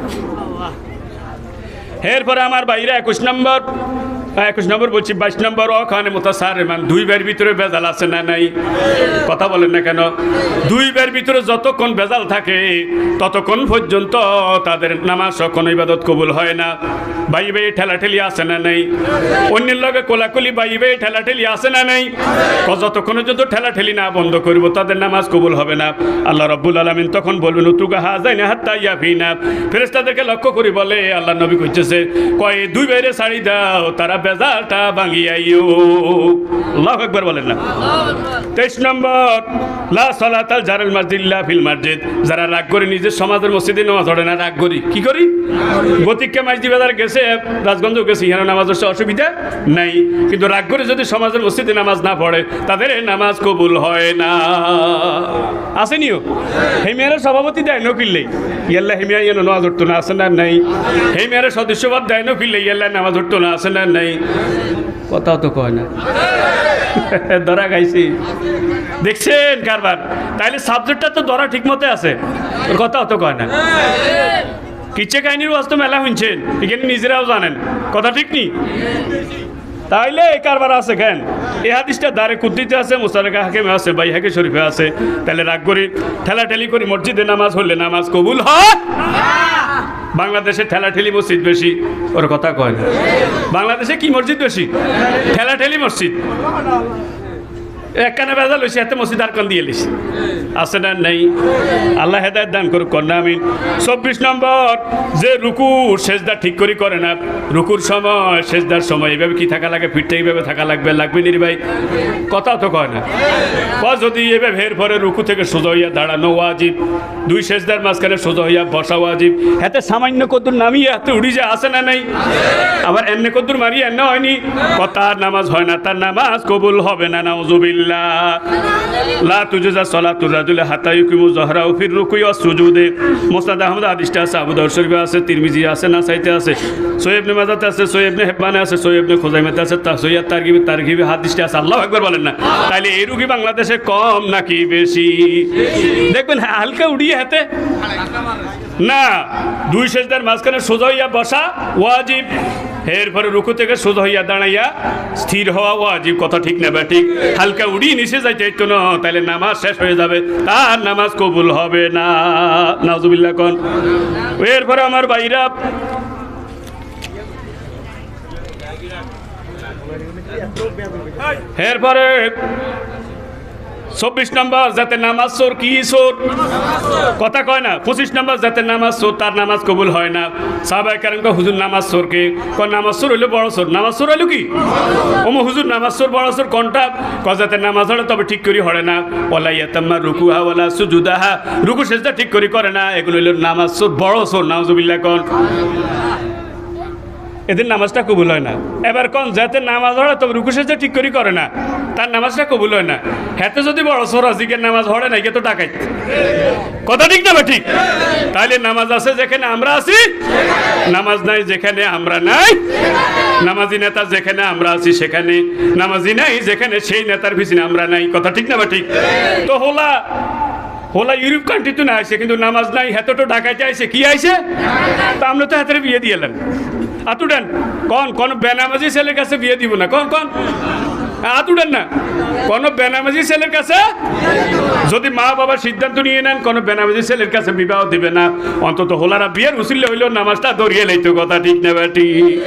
এরপরে আমার বাইরে একুশ নম্বর, একুশ নম্বর বলছি, বাইশ নম্বর, ওখানে মুতাসাররিমান, দুই বের ভিতরে ভেজাল আছে না নাই? কথা বলেন না কেন? দুই বের ভিতরে যতক্ষণ ভেজাল থাকে ততক্ষণ পর্যন্ত তাদের নামাজ কোনো ইবাদত কবুল হয় না। বাই বাই ঠেলাঠেলি আছে না নাই? অন্যের লগে কোলাকুলি বাই বাই ঠেলাঠেলি আছে না নাই? যতক্ষণ পর্যন্ত ঠেলাঠেলি না বন্ধ করবো তাদের নামাজ কবুল হবে না। আল্লাহ রাব্বুল আলামিন তখন বলবেন, উতুকা হাযাইনা হাত্তা ইয়াফিনা, ফেরেশতাদেরকে লক্ষ্য করে বলে, আল্লাহ নবী কইতেছে, কয় দুই বাইরে ছাড়ি দাও, তারা বেজালটা ভাঙিয়াইও। আল্লাহু আকবার বলেন না? তেইশ নম্বর, লা সালাতাল জারুল মাসজিদিল্লা ফিল মসজিদ, যারা রাগ করে নিজের সমাজের মসজিদে নামাজ পড়ে না, রাগ করি কি করি? গতিকে মাইজদি বাজার গেছে, রাজগঞ্জ গেছে, এখানে নামাজ পড়তে অসুবিধা নাই, কিন্তু রাগ করে যদি সমাজের মসজিদে নামাজ না পড়ে তাদের নামাজ কবুল হয় না। আসেনিও হেমিয়ার সভাপতি দেয় নকিল্লেই ইয়াল্লা হেমিয়া ইয়ে নামাজ উঠতো না, আছে না নাই? হেমিয়ার সদস্যবাদ দেয় নকিল্লে ইয়াল্লা নামাজ উঠতো না, আছে না নাই? কথাও তো কয় না। ধরা গাইছি, দেখছেন কারবার? তাইলে সাবজেক্টটা তো ধরা ঠিক মতো আছে, কথাও তো কয় না। কিচ্ছে কাহিনীর বাস্তব মেলা শুনছেন, এখানে নিজেরাও জানেন, কথা ঠিক নি? তাইলে এই কারবার আছে কেন? এই হাদিসটা দারে কুদ্দিতে আছে, মুস্তাদরাক হাকিমে আছে, বাইহাকি শরীফে আছে। তাহলে রাগ করি ঠেলাঠেলি করি মসজিদে নামাজ হলে নামাজ কবুল হয়? বাংলাদেশে ঠেলাঠেলি মসজিদ বেশি, ওর কথা কয় না। বাংলাদেশে কি মসজিদ বেশি? ঠেলাঠেলি মসজিদ। একখানে বেজা লইছে হাতে মসজিদ আর কান দিয়ে লিছি আছে না নেই আল্লাহ হেদায়েত দান করুক কন্যা আমিন চব্বিশ নম্বর যে রুকু সেজদা ঠিক করে করে না রুকুর সময় সেজদার সময় এইভাবে কি থাকা লাগে ফিরতে এইভাবে থাকা লাগবে লাগবে নির ভাই কথা তো কয় না কয় যদি এভাবে এর পরে রুকু থেকে সোজা হইয়া দাঁড়ানো ওয়াজিব দুই সেজদার মাঝখানে সোজা হইয়া বসা ওয়াজিব হাতে সামান্য কদ্দুর নামিয়ে হাতে উড়ি যায় আছে না নেই আবার এমনি কদ্দুর মারিয়ে এমনি হয়নি তার নামাজ হয় না তার নামাজ কবুল হবে না নাউজুবিল্লাহ লা তুজজা সালাতুর রাজুলি হাত্তা ইউকিমু যহরাহু ফির রুকুই ওয়াস সুজুদে মুসনাদ আহমদ হাদিসটা আছে আবু দাউদ শরীফে আছে তিরমিজি আছে নাসাইতে আছে সহিহ ইবনে মাজাতে আছে সহিহ ইবনে হিব্বানে আছে সহিহ ইবনে খুজাইমাতে আছে সহিহ তারগিব তারগিবে হাদিসটা আছে আল্লাহু আকবার বলেন না তাইলে এই রুগী বাংলাদেশে কম নাকি বেশি দেখবেন হালকা উড়িয়ে হাতে না দুই সেজদার মাঝখানে সোজা হইয়া বসা ওয়াজিব এরপরে রুকু থেকে সোজা হইয়া দাঁড়াইয়া স্থির হওয়া ওয়াজিব কথা ঠিক না বা ঠিক হালকা উড়িয়ে নিচে যাইতে হইতো না তাহলে নামাজ শেষ হয়ে যাবে তার নামাজ কবুল হবে না নাউজুবিল্লাহ কোন এরপরে আমার ভাইরা এরপরে চব্বিশ নম্বর যাতে নামাজ চোর কি চোর কথা কয় না পঁচিশ নম্বর যাতে নামাজ চোর তার নামাজ কবুল হয় না সাহাবায়ে কেরাম কয় হুজুর নামাজ চোরকে কয় নামাজ চোর হইলো বড় চোর নামাজ চোর হইলো কি ওম হুজুর নামাজ চোর বড় চোর কোনটা কয় যাতে নামাজ হলে তবে ঠিক করি হরে না ওয়ালা ইয়াতাম্মা রুকুহা ওয়ালা সুজুদাহা রুকু সেজদা ঠিক করি করে না এগুলো হইলো নামাজ চোর বড় চোর নাউজুবিল্লাহ কোন এদের নামাজটা কবুল হয় না এবার কোন যাতে নামাজ হড়ে তবে রুকু সেজদা ঠিক করি করে না তার নামাজটা কবুল হয় না হাতে যদি বড় সর আজিকের নামাজ হড়ে না কে তো ডাকাইত কথা ঠিক না ঠিক তাইলে নামাজ আছে যেখানে আমরা আছি নামাজ নাই যেখানে আমরা নাই নামাজি নেতা যেখানে আমরা আছি সেখানে নামাজি নাই যেখানে সেই নেতার পিছনে আমরা নাই কথা ঠিক না ঠিক তো হোলা হোলা ইউরোপ কান্ট্রি তো না আইছে কিন্তু নামাজ নাই হেতো তো ডাকাইতে আইছে কি আইছে তা আমরা তো হাতের বিয়ে দিয়ে এলাম আতুডেন কোন কোন বেনামাজি ছেলের কাছে বিয়ে দিব না কোন কোন আতুডেন না কোন বেনামাজি ছেলের কাছে যদি মা বাবা সিদ্ধান্ত নিয়ে নেন কোন বেনামাজি ছেলের কাছে বিবাহ দিবে না অন্তত হোলারা বিয়ের উসিলে হইল নামাজটা ধরিয়ে লইতো কথা ঠিক না বেটি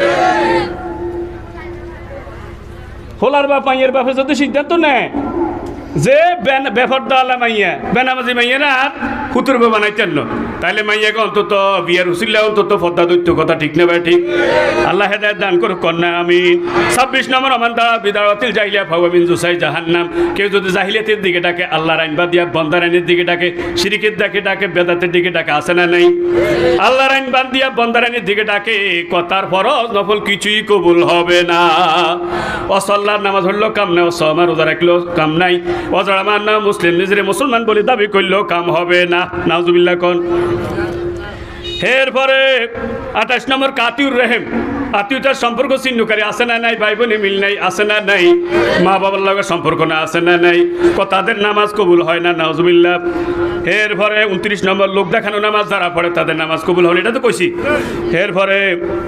হোলার বাপ মাইয়ের বাপে যদি সিদ্ধান্ত নেয় যে বেফরদা আলা মাইয়া বেনামাজি মাইয়া না আর ফুতুর বানাইতেন না তাইলে মাইয়াকে অন্তত বিয়ের উসিল্লা অন্তত ফদ্দা দৈত্য কথা ঠিক না ভাই ঠিক আল্লাহ হেদায়েত দান করুক কন্যা আমিন ছাব্বিশ নম্বর আমার দ্বারা বিদারাতিল জাহিলিয়া ফাওয়ামিন জুসাই জাহান্নাম কেউ যদি জাহিলিয়াতের দিকে ডাকে আল্লাহর আইন বাদ দিয়া বন্দার আইনের দিকে ডাকে শিরিকের দিকে ডাকে বেদাতের দিকে ডাকে আসে না নাই আল্লাহর আইন বাদ দিয়া বন্দার আইনের দিকে ডাকে কথার ফরজ নফল কিছুই কবুল হবে না অসল্লার নামাজ হলো কাম নাই অসমার রোজা রাখলো কাম নাই অজরামান না মুসলিম নিজের মুসলমান বলে দাবি করলেও কাম হবে না নাউজুবিল্লাহ কোন এরপরে আঠাশ নম্বর কাতিউর রহিম আত্মীয়তার সম্পর্ক ছিন্নকারী আছে না নাই ভাই বোনে মিল নাই আছে না নাই মা বাবার লগে সম্পর্ক না আছে না নাই তাদের নামাজ কবুল হয় না নাউজুবিল্লাহ এরপরে উনত্রিশ নম্বর লোক দেখানো নামাজ যারা পড়ে তাদের নামাজ কবুল হয় এটা তো কইছি এরপরে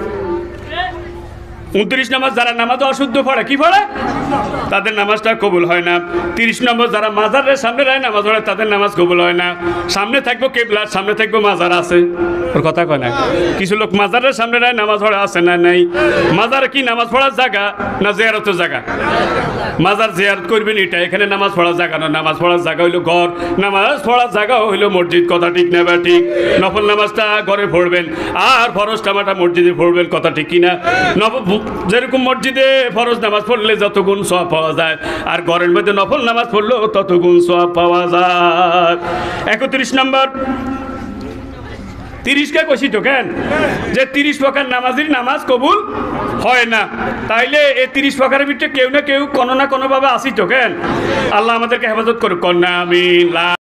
উনত্রিশ নম্বর যারা নামাজ অশুদ্ধ পড়ে কি পড়ে তাদের নামাজটা কবুল হয় না তিরিশ নম্বর যারা মাজারের সামনে রায় নামাজ পড়ে তাদের নামাজ কবুল হয় না সামনে থাকবো কেবলার সামনে থাকবো মাজার আছে ওর কথা কয় না কিছু লোক মাজারের সামনে রায় নামাজ পড়ে আছে না নাই মাজার কি নামাজ পড়ার জায়গা না জিয়ারতের জায়গা মাজার জিয়ারত করবেন এটা এখানে নামাজ পড়ার জায়গা না নামাজ পড়ার জায়গা হইলো ঘর নামাজ পড়ার জায়গা হইলো মসজিদ কথা ঠিক না বা ঠিক নফল নামাজটা ঘরে পড়বেন আর ফরজ নামাজটা মসজিদে পড়বেন কথা ঠিক কিনা নফল যেরকম মসজিদে ফরজ নামাজ পড়লে যত গুণ সওয়াব পাওয়া যায় আর ঘরের মধ্যে নফল নামাজ পড়লেও তত গুণ সওয়াব পাওয়া যায় একত্রিশ নম্বর তিরিশ কে কষি তো কেন যে তিরিশ প্রকার নামাজের নামাজ কবুল হয় না তাইলে এই তিরিশ প্রকারের ভিতরে কেউ না কেউ কোনো না কোনো ভাবে আসি তো কেন আল্লাহ আমাদেরকে হেফাজত করুক কন্যা আমিন।